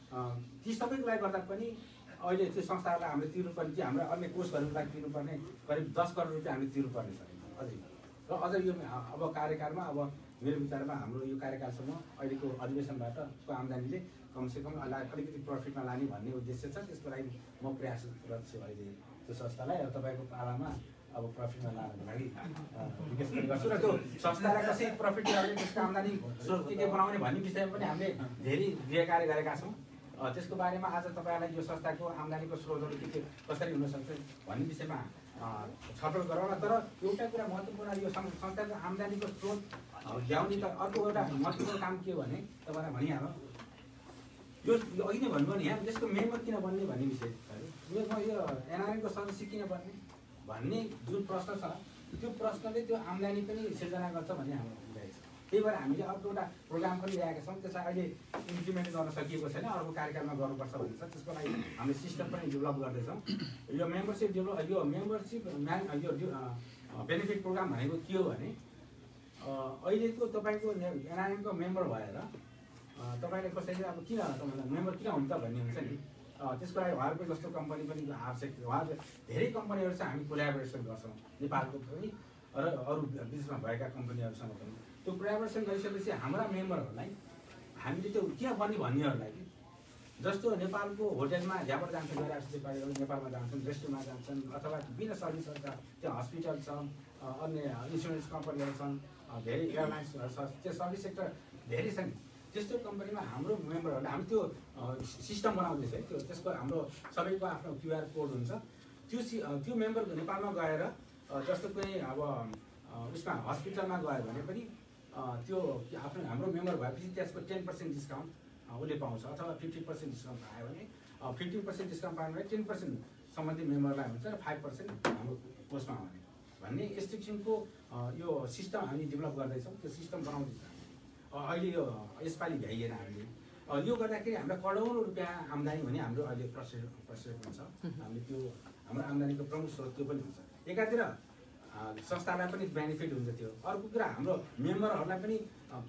ती सबैको लागि गर्दा पनि अहिले त्यो संस्थाहरूलाई हामीले तिर्नुपर्ने कि हाम्रो अन्य कोषहरूको लागि तिर्नुपर्ने करिब दस करोड रुपियाँ हामीले तिर्नुपर्ने छ अझै। र अझ यो अब कार्यकालमा अब मेरो विचारमा हाम्रो यो कार्यकालसम्म अहिलेको अधिवेशनबाट को आम्दानीले कमसेकम अलिकति प्रफिटमा लाने भन्ने उद्देश्य छ। त्यसको लागि म प्रयासरत छु अहिले त्यो संस्थालाई। अब तपाईँको पालामा अब प्रफिटमा लानको लागि विकास गर्छु र त्यो संस्थालाई कसरी प्रफिट ल्याउने त्यसको आम्दानी स्रोत के के बनाउने भन्ने विषयमा पनि हामीले धेरै गृह कार्य गरेका छौँ। त्यसको बारेमा आज तपाईँलाई यो संस्थाको आम्दानीको स्रोतहरू के के कसरी हुनसक्छ भन्ने विषयमा छलफल गरौँ। तर एउटा कुरा महत्त्वपूर्ण यो संस्थाको आम्दानीको स्रोत ल्याउने त अर्को एउटा महत्त्वपूर्ण काम के हो भने तपाईँलाई भनिहालौँ, यो अघि नै भन्नुभयो नि यहाँ यसको मेम्बर किन बन्ने भन्ने विषय। मेरोमा यो एनआरएनको सदस्य किन बन्ने भन्ने जुन प्रश्न छ त्यो प्रश्नले त्यो आम्दानी पनि सिर्जना गर्छ भन्ने हाम्रो बुझाइ छ। त्यही भएर हामीले अर्को एउटा प्रोग्राम पनि ल्याएका छौँ। त्यसलाई अहिले इम्प्लिमेन्ट गर्न सकिएको छैन, अर्को कार्यकालमा गर्नुपर्छ भन्ने छ। त्यसको लागि हामीले सिस्टम पनि डेभलप गर्दैछौँ। यो मेम्बरसिप डेभलप यो मेम्बरसिप म्यान यो बेनिफिट प्रोग्राम भनेको के हो भने अहिलेको तपाईँको एनआरएमको मेम्बर भएर तपाईँले कसैले अब किन तपाईँलाई मेम्बर किन हुन्छ भन्ने हुन्छ नि। त्यसको लागि उहाँहरूको जस्तो कम्पनी पनि आवश्यक उहाँहरू धेरै कम्पनीहरू चाहिँ हामी कोलाबोरेसन गर्छौँ नेपालको पनि र अरू विदेशमा भएका कम्पनीहरूसँग पनि। त्यो कोलाबोरेसन गरिसकेपछि हाम्रा मेम्बरहरूलाई हामीले त्यो किन बन्ने भन्नेहरूलाई जस्तो नेपालको होटेलमा जहाँबाट जान्छन् गइरहेको नेपालीहरू नेपालमा जान्छन्, रेस्टुरेन्टमा जान्छन् अथवा विभिन्न सर्भिसहरू छ, त्यहाँ हस्पिटल छ, अन्य इन्सुरेन्स कम्पनीहरू छन्, धेरै एयरलाइन्सहरू छ, त्यो सर्भिस सेक्टर धेरै छन्। त्यस्तो कम्पनीमा हाम्रो मेम्बरहरूले हामी त्यो सिस्टम बनाउँदैछ है। त्यो त्यसको हाम्रो सबैको आफ्नो क्युआर कोड हुन्छ। त्यो सि त्यो मेम्बर नेपालमा गएर जस्तो कुनै अब उसमा हस्पिटलमा गयो भने पनि त्यो आफ्नो हाम्रो मेम्बर भएपछि त्यसको टेन पर्सेन्ट डिस्काउन्ट उसले पाउँछ अथवा फिफ्टी पर्सेन्ट डिस्काउन्ट पायो भने फिफ्टिन पर्सेन्ट डिस्काउन्ट पायो भने टेन पर्सेन्ट सम्बन्धित मेम्बरलाई हुन्छ र फाइभ पर्सेन्ट हाम्रो कोषमा आउने भन्ने यस्तो किसिमको यो सिस्टम हामी डेभलप गर्दैछौँ। त्यो सिस्टम बनाउँदैछौँ अहिले। यो यसपालि भ्याइएन हामीले। यो गर्दाखेरि हामीलाई करोडौँ रुपियाँ आम्दानी हुने हाम्रो अहिले प्रोसेस प्रोसेस हुन्छ। हामीले त्यो हाम्रो आम्दानीको प्रमुख स्रोत त्यो पनि हुन्छ। एकातिर संस्थालाई पनि बेनिफिट हुन्छ त्यो। अर्को कुरा हाम्रो मेम्बरहरूलाई पनि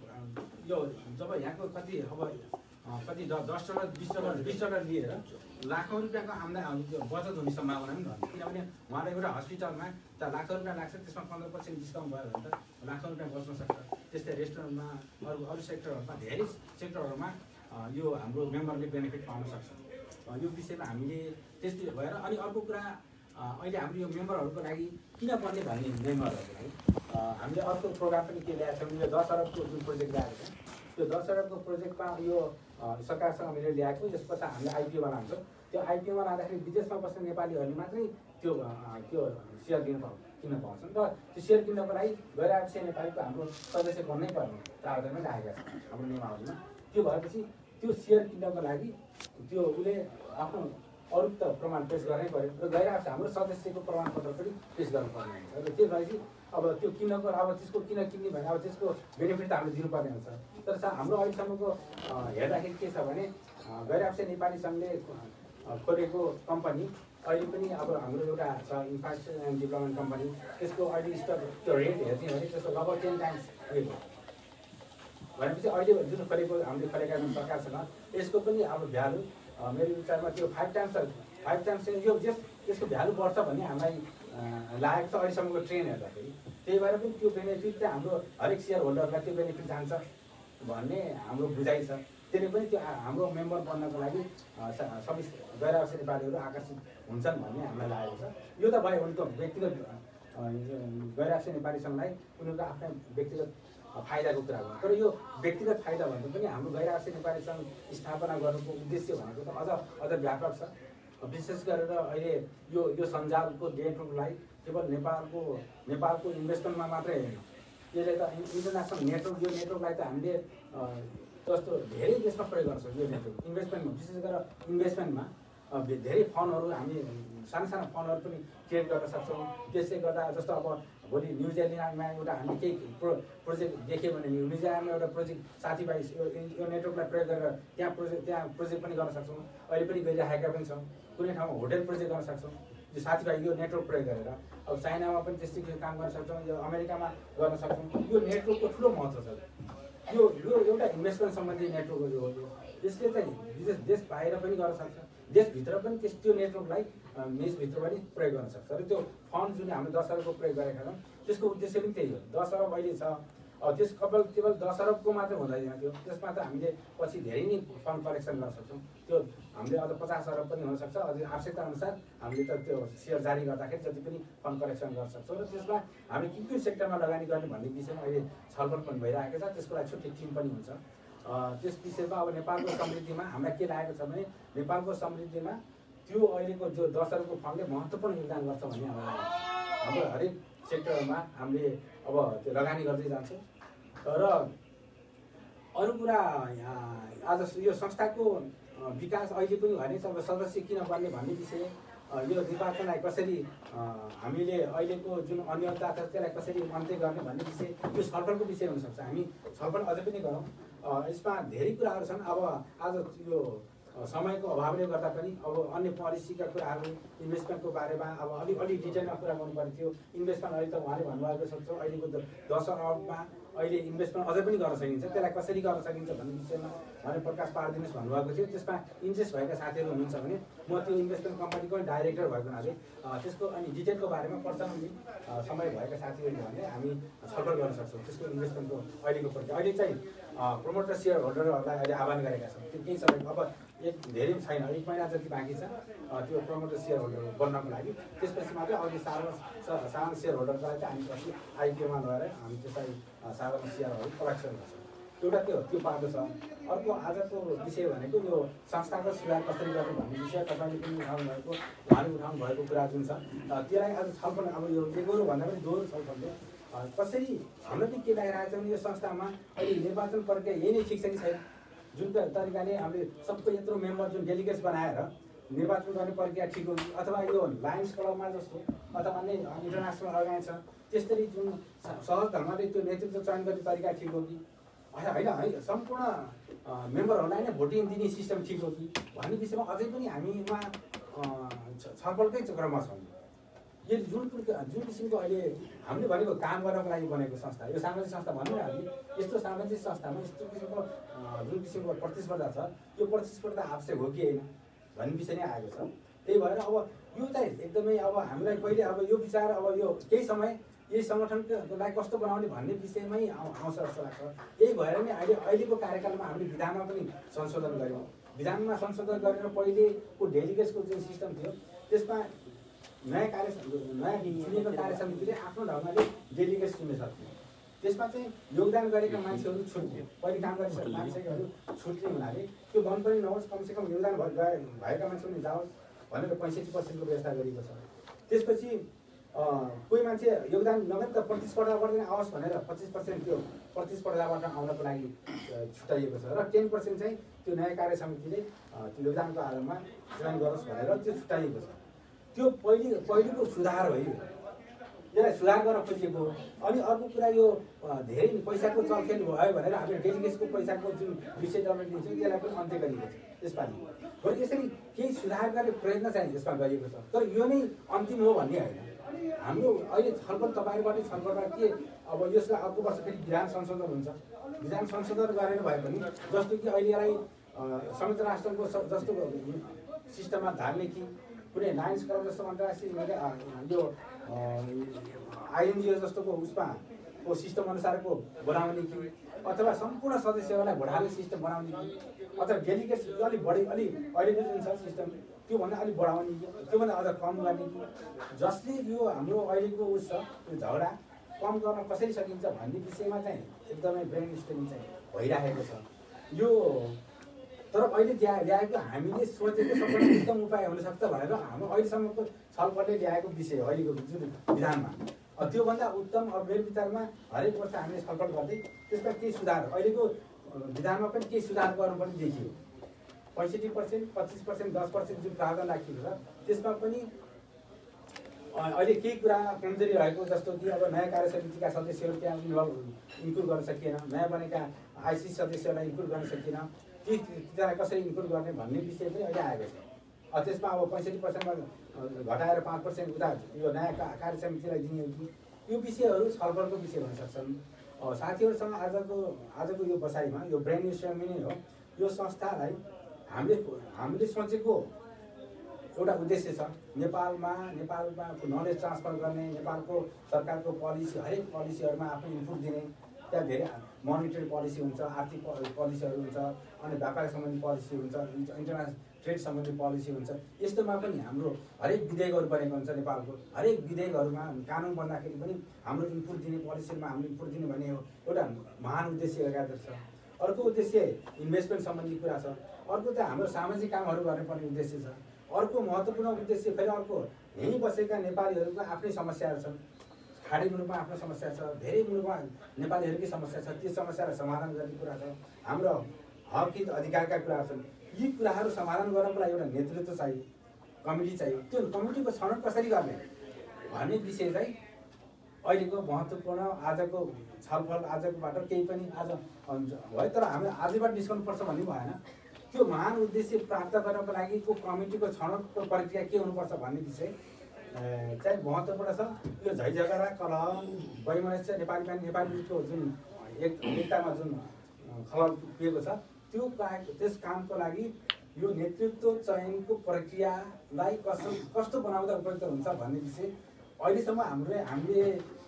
यो जब यहाँको कति अब कति दस डलर बिस डलर बिस डलर लिएर लाखौँ रुपियाँको आम्दानी बचत हुने सम्भावना पनि रहन्छ। किनभने उहाँलाई एउटा हस्पिटलमा त लाखौँ रुपियाँ लाग्छ, त्यसमा पन्ध्र पर्सेन्ट डिस्काउन्ट भयो भने त लाखौँ रुपियाँ बच्न सक्छ। त्यस्तै रेस्टुरेन्टमा अरू अरू सेक्टरहरूमा धेरै सेक्टरहरूमा यो हाम्रो मेम्बरले बेनिफिट पाउन सक्छ। यो विषयमा हामीले त्यस्तै भएर अनि अर्को कुरा अहिले हाम्रो यो मेम्बरहरूको लागि किन पर्ने भन्ने मेम्बरहरूलाई हामीले अर्को प्रोग्राम पनि के ल्याएको छौँ, यो दस अरबको जुन प्रोजेक्ट ल्याएको छ त्यो दस अरबको प्रोजेक्टमा यो सरकारसँग हामीले ल्याएको, यसपछि हामीले आइपिओ बनाउँछौँ। त्यो आइपिओमा लाँदाखेरि विदेशमा बस्ने नेपालीहरूले मात्रै त्यो त्यो सेयर दिन पाउँछ किन्न पाउँछन् र त्यो सेयर किन्नको लागि गैर आवासीय नेपालीको हाम्रो सदस्य बन्नै पर्ने प्रावधानमा राखेका छन् हाम्रो नियमावलीमा। त्यो भएपछि त्यो सेयर किन्नको लागि त्यो उसले आफ्नो अरू त प्रमाण पेस गर्नै पऱ्यो र गैर आवासीय हाम्रो सदस्यको प्रमाणपत्र पनि पेस गर्नुपर्ने हुन्छ र त्यो भएपछि अब त्यो किन्नको अब त्यसको किन किन्ने भने अब त्यसको बेनिफिट त हामीले दिनुपर्ने हुन्छ। तर हाम्रो अहिलेसम्मको हेर्दाखेरि के छ भने गैर आवासीय नेपाली सङ्घले खोलेको कम्पनी अहिले पनि अब हाम्रो एउटा छ इन्फ्रास्ट्रक्चर एन्ड डेभलपमेन्ट कम्पनी, त्यसको अहिले स्टक त्यो रेट हेर्ने भने त्यसको लगभग टेन टाइम्स रेट हो भनेपछि अहिले जुन खोलेको हामीले खोलेका छौँ सरकारसँग यसको पनि अब भ्यालु मेरो विचारमा त्यो फाइभ टाइम्स फाइभ टाइम्स यो जस त्यसको भ्यालु बढ्छ भन्ने हामीलाई लागेको छ अहिलेसम्मको ट्रेन हेर्दाखेरि। त्यही भएर पनि त्यो बेनिफिट चाहिँ हाम्रो हरेक सेयर होल्डरलाई त्यो बेनिफिट जान्छ भन्ने हाम्रो बुझाइ छ। त्यसले पनि त्यो हाम्रो मेम्बर बन्नको लागि सबै गैर आवासीय नेपालीहरू आकर्षित हुन्छन् भन्ने हामीलाई लागेको छ। यो त भयो उनको व्यक्तिगत गैर आवासीय नेपाली सङ्घलाई उनीहरूको आफ्नै व्यक्तिगत फाइदाको कुरा हो। तर यो व्यक्तिगत फाइदा भन्दा पनि हाम्रो गैर आवासीय नेपाली सङ्घ स्थापना गर्नुको उद्देश्य भनेको त अझ अझ व्यापक छ। विशेष गरेर अहिले यो यो सञ्जालको नेटवर्कलाई केवल नेपालको नेपालको इन्भेस्टमेन्टमा मात्रै होइन, यसले त इन्टरनेसनल नेटवर्क यो नेटवर्कलाई त हामीले जस्तो धेरै देशमा प्रयोग गर्न सक्छौँ। यो नेटवर्क इन्भेस्टमेन्टमा विशेष गरेर इन्भेस्टमेन्टमा धेरै फन्डहरू हामी सानो सानो फन्डहरू पनि क्रिएट गर्न सक्छौँ। त्यसले गर्दा जस्तो अब भोलि न्युजिल्यान्डमा एउटा हामी केही प्रो प्रोजेक्ट देख्यो भने न्युजिल्यान्डमा एउटा प्रोजेक्ट साथीभाइ यो नेटवर्कलाई प्रयोग गरेर त्यहाँ प्रोजेक्ट त्यहाँ प्रोजेक्ट पनि गर्न सक्छौँ। अहिले पनि गरिराखेका पनि छौँ। कुनै ठाउँमा होटेल प्रोजेक्ट गर्न सक्छौँ यो साथीभाइ यो नेटवर्क प्रयोग गरेर। अब चाइनामा पनि त्यस्तै काम गर्न सक्छौँ, यो अमेरिकामा गर्न सक्छौँ। यो नेटवर्कको ठुलो महत्त्व छ। यो यो एउटा इन्भेस्टमेन्ट सम्बन्धी नेटवर्क हो। यसले चाहिँ विदेश देश बाहिर पनि गर्न सक्छ, देशभित्र पनि त्यस त्यो नेटवर्कलाई देशभित्र पनि प्रयोग गर्न सक्छ। र त्यो फन्ड जुन हामीले दस अरबको प्रयोग गरेका छौँ त्यसको उद्देश्य पनि त्यही हो। दस अरब अहिले छ, अब त्यस केवल केवल दस अरबको मात्रै हुँदैन त्यो, त्यसमा त हामीले पछि धेरै नै फन्ड कलेक्सन गर्न सक्छौँ। त्यो हामीले अझ पचास अरब पनि हुनसक्छ। अझ आवश्यकता अनुसार हामीले त त्यो सेयर जारी गर्दाखेरि जति पनि फन्ड कलेक्सन गर्न सक्छौँ। र त्यसमा हामी कुन कुन सेक्टरमा लगानी गर्ने भन्ने विषयमा अहिले छलफल पनि भइरहेको छ। त्यसको लागि छुट्टै टिम पनि हुन्छ। त्यस विषयमा अब नेपालको समृद्धिमा हामीलाई के लागेको छ भने नेपालको समृद्धिमा त्यो अहिलेको जो दस अरबको फन्डले महत्त्वपूर्ण योगदान गर्छ भन्ने हामीलाई लागेको छ। हाम्रो हरेक सेक्टरमा हामीले अब त्यो लगानी गर्दै जान्छौँ। र अरू कुरा आज यो संस्थाको विकास अहिले पनि भनेको छ। अब सदस्य किन बन्ने भन्ने विषय, यो निर्वाचनलाई कसरी हामीले अहिलेको जुन अनियमितता छ त्यसलाई कसरी अन्त्य गर्ने भन्ने विषय यो छलफलको विषय हुनसक्छ। हामी छलफल अझै पनि गरौँ। यसमा धेरै कुराहरू छन्। अब आज यो समयको अभावले गर्दा पनि अब अन्य पोलिसीका कुराहरू इन्भेस्टमेन्टको बारेमा अब अलिक अलिक डिटेलमा कुरा गर्नुपर्ने थियो। इन्भेस्टमेन्ट अहिले त उहाँले भन्नुभएको छ अहिलेको दस अरबमा अहिले इन्भेस्टमेन्ट अझै पनि गर्न सकिन्छ, त्यसलाई कसरी गर्न सकिन्छ भन्ने विषयमा उहाँले प्रकाश पारिदिनुहोस् भन्नुभएको थियो। त्यसमा इन्ट्रेस्ट भएका साथीहरू हुनुहुन्छ भने म त्यो इन्भेस्टमेन्ट कम्पनीको डाइरेक्टर भएको हुनाले त्यसको अनि डिटेलको बारेमा पर्सनली समय भएका साथीहरूले भने हामी छलफल गर्न सक्छौँ त्यसको इन्भेस्टमेन्टको अहिलेको प्रति। अहिले चाहिँ प्रमोटर सेयर होल्डरहरूलाई अहिले आह्वान गरेका छौँ। त्यो केही समय अब एक धेरै छैन, एक महिना जति बाँकी छ त्यो प्रमोटर सेयर होल्डर बन्नको लागि। त्यसपछि मात्रै अघि साधारण साधारण सेयर होल्डरलाई चाहिँ हामी पछि आइपिओमा लगेर हामी त्यसलाई साधारण सेयरहरू कलेक्सन गर्छौँ। एउटा त्यो त्यो बाटो छ। अर्को आजको विषय भनेको यो संस्थागत सुधार कसरी गर्ने भन्ने विषय तपाईँले पनि उठाउनु भएको उहाँले उठाउनु भएको कुरा जुन छ त्यसलाई आज छलफल अब यो एगोरो भन्दा पनि दोहोरो छलफलले कसरी हाम्रो पनि के लागिरहेको छ भने यो संस्थामा अहिले निर्वाचन प्रक्रिया यही नै ठिक छ कि छैन। जुन तरिकाले हामीले सबै यत्रो मेम्बर जुन डेलिगेट्स बनाएर निर्वाचन गर्ने प्रक्रिया ठिक हो कि, अथवा यो लायन्स क्लबमा जस्तो अथवा अन्य इन्टरनेसनल अर्गनाइज छ त्यसरी जुन सहज ढङ्गले त्यो नेतृत्व चयन गर्ने तरिका ठिक हो कि होइन, है सम्पूर्ण मेम्बरहरूलाई नै भोटिङ दिने सिस्टम ठिक हो कि भन्ने विषयमा अझै पनि हामीमा छलफलकै क्रममा छौँ। यो जुन जुन किसिमको अहिले हामीले भनेको काम गर्नको लागि बनेको संस्था, यो सामाजिक संस्था भन्नु न हामी, यस्तो सामाजिक संस्थामा यस्तो किसिमको जुन किसिमको प्रतिस्पर्धा छ यो प्रतिस्पर्धा आवश्यक हो कि होइन भन्ने विषय नै आएको छ। त्यही भएर अब यो चाहिँ एकदमै अब हामीलाई पहिले अब यो विचार अब यो केही समय यही सङ्गठनलाई कस्तो बनाउने भन्ने विषयमै आउँछ जस्तो लाग्छ। यही भएर नै अहिले अहिलेको कार्यकालमा हामीले विधानमा पनि संशोधन गऱ्यौँ। विधानमा संशोधन गरेर पहिलेको डेलिगेट्सको जुन सिस्टम थियो त्यसमा नयाँ कार्य नयाँ चुनेको कार्य समितिले आफ्नो ढङ्गले डेलिगेट चुन्न सक्ने। त्यसमा चाहिँ योगदान गरेका मान्छेहरू छुट्ने, पहिले काम गरिसकेका मान्छेहरू छुट्ने हुनाले त्यो बन्द पनि नहोस्, कमसेकम योगदान भएका मान्छे पनि जाओस् भनेर पैँसठी पर्सेन्टको व्यवस्था गरिएको छ। त्यसपछि कोही मान्छे योगदान नगरी त प्रतिस्पर्धा गर्दैन आओस् भनेर पच्चिस पर्सेन्ट त्यो प्रतिस्पर्धाबाट आउनको लागि छुट्याइएको छ र टेन पर्सेन्ट चाहिँ त्यो नयाँ कार्य समितिले त्यो योगदानको आधारमा चयन गरोस् भनेर त्यो छुट्याइएको छ। त्यो पहिले पहिलेको सुधार हो, यसलाई सुधार गर्न खोजिएको हो। अनि अर्को कुरा यो धेरै पैसाको चलखेल भयो भनेर हामीले डेलिगेट्सको पैसाको जुन विषय डमेन्ट दिन्छौँ त्यसलाई पनि अन्त्य गरिएको छ यसपालि। बरु यसरी केही सुधार गर्ने प्रयत्न चाहिँ यसमा गरिएको छ, तर यो नै अन्तिम हो भन्ने होइन। हाम्रो अहिले छलफल तपाईँहरूबाटै छलफलबाट के अब यसलाई अर्को वर्ष फेरि विधान संशोधन हुन्छ, विधान संशोधन गरेर भए पनि जस्तो कि अहिले यसलाई संयुक्त राष्ट्रको जस्तो सिस्टममा धार्ने कि कुनै लायन्स क्लब जस्तो अन्तर्राष्ट्रिय यो आइएनजिओ जस्तोको उसमा को सिस्टम अनुसारको बनाउने कि अथवा सम्पूर्ण सदस्यहरूलाई भोटाले सिस्टम बनाउने कि अथवा डेलिगेट्स अलिक बढी अलिक अहिलेको जुन छ सिस्टम त्योभन्दा अलिक बढाउने कि त्योभन्दा अझ कम गर्ने कि जसले यो हाम्रो अहिलेको उस छ त्यो झगडा कम गर्न कसरी सकिन्छ भन्ने विषयमा चाहिँ एकदमै ब्रेन स्टोरिङ चाहिँ भइरहेको छ। यो तर अहिले ल्या ल्याएको हामीले सोचेको सबभन्दा उत्तम उपाय हुनसक्छ भनेर हाम्रो अहिलेसम्मको छलफलले ल्याएको विषय हो अहिलेको जुन विधानमा। त्योभन्दा उत्तम अब मेरो विचारमा हरेक वर्ष हामीले छलफल गर्दै त्यसमा केही सुधार अहिलेको विधानमा पनि केही सुधार गर्नुपर्ने देखियो। पैँसठी पर्सेन्ट पच्चिस पर्सेन्ट दस पर्सेन्ट जुन प्रावधान राखिएको छ त्यसमा पनि अहिले केही कुरा कमजोरी रहेको, जस्तो कि अब नयाँ कार्य समितिका सदस्यहरू त्यहाँ इन्भल्भ इन्क्लुड गर्न सकिएन, नयाँ बनेका आइसिसी सदस्यहरूलाई इन्क्लुड गर्न सकिएन, ती तिनीहरूलाई कसरी इन्क्लुड गर्ने भन्ने विषय पनि अहिले आएको छ। त्यसमा अब पैँसठी पर्सेन्टमा घटाएर पाँच पर्सेन्ट उता यो नयाँ कार्य समितिलाई दिने कि यो विषयहरू छलफलको विषय हुन सक्छन्। साथीहरूसँग आजको आजको यो बसाइमा यो ब्रेन स्ट्रोमिङ नै हो। यो संस्थालाई हामीले हामीले सोचेको एउटा उद्देश्य छ, नेपालमा नेपालमा नलेज ट्रान्सफर गर्ने, नेपालको सरकारको पोलिसी हरेक पोलिसीहरूमा आफ्नो इनपुट दिने, त्यहाँ धेरै मोनिटरी पोलिसी हुन्छ, आर्थिक पोलिसीहरू हुन्छ, अनि व्यापार सम्बन्धी पोलिसी हुन्छ, इन्टरनेसनल ट्रेड सम्बन्धी पोलिसी हुन्छ। यस्तोमा पनि हाम्रो हरेक विधेयकहरू बनेको हुन्छ, नेपालको हरेक विधेयकहरूमा कानुन बन्दाखेरि पनि हाम्रो इनपुट दिने, पोलिसीमा हाम्रो इनपुट दिने भन्ने एउटा महान उद्देश्य लगाएको छ। अर्को उद्देश्य इन्भेस्टमेन्ट सम्बन्धी कुरा छ, अर्को त हाम्रो सामाजिक कामहरू गर्नुपर्ने उद्देश्य छ, अर्को महत्त्वपूर्ण उद्देश्य फेरि अर्को यहीँ बसेका नेपालीहरूको आफ्नै समस्याहरू छन्, खाडी मुलुकमा आफ्नो समस्या छ, धेरै मुलुकमा नेपालीहरूकै समस्या छ, त्यो समस्यालाई समाधान गर्ने कुरा छ, हाम्रो हक हित अधिकारका कुराहरू छन्। यी कुराहरू समाधान गर्नको लागि एउटा नेतृत्व चाहियो, कमिटी चाहियो। त्यो कमिटीको छनौट कसरी गर्ने भन्ने विषय चाहिँ अहिलेको महत्त्वपूर्ण आजको छलफल आजकोबाट केही पनि आज भयो, तर हामीले आजैबाट निस्कनुपर्छ भन्ने भएन। त्यो महान उद्देश्य प्राप्त गर्नको लागि को कमिटीको छनौटको प्रक्रिया के हुनुपर्छ भन्ने विषय चाहिँ महत्त्वपूर्ण छ। यो झै झगडा कलह वैमनस्य नेपाली नेपालीको जुन एक एकतामा जुन खलल पुगेको छ त्यो त्यस कामको लागि यो नेतृत्व चयनको प्रक्रियालाई कस्तो कस्तो बनाउँदा उपयुक्त हुन्छ भन्ने विषय अहिलेसम्म हाम्रो हामीले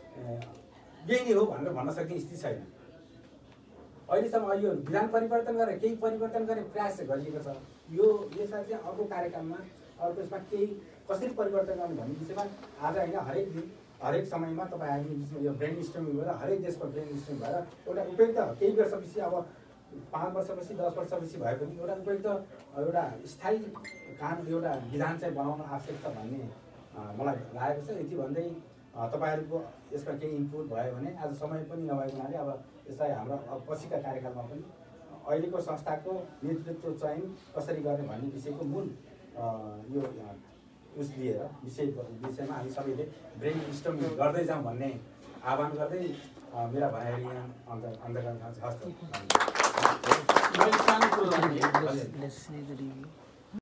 यही नै हो भनेर भन्न सक्ने स्थिति छैन। अहिलेसम्म यो विधान परिवर्तन गरेर केही परिवर्तन गर्ने प्रयास गरिएको छ। यो यसलाई चाहिँ अर्को कार्यक्रममा अर्को यसमा केही कसरी परिवर्तन गर्ने भन्ने विषयमा आज होइन हरेक दिन हरेक समयमा तपाईँहरू बिचमा यो ब्रेन स्ट्रोमिङ भएर हरेक देशको ब्रेन स्ट्रोमिङ भएर एउटा उपयुक्त केही वर्षपछि अब पाँच वर्षपछि दस वर्षपछि भए पनि एउटा उपयुक्त एउटा स्थायी काम एउटा विधान चाहिँ बनाउन आवश्यक छ भन्ने मलाई लागेको छ। यति भन्दै तपाईँहरूको यसमा केही इनपुट भयो भने आज समय पनि नभएको हुनाले अब यसलाई हाम्रो पछिका कार्यकालमा पनि अहिलेको संस्थाको नेतृत्व चयन कसरी गर्ने भन्ने विषयको मूल यो उस लिएर विषयको विषयमा हामी सबैले ब्रेन स्टर्मिङ गर्दै जाउँ भन्ने आह्वान गर्दै मेरा भनाइहरू यहाँ अन्त अन्त गर्न चाहन्छु। हस्।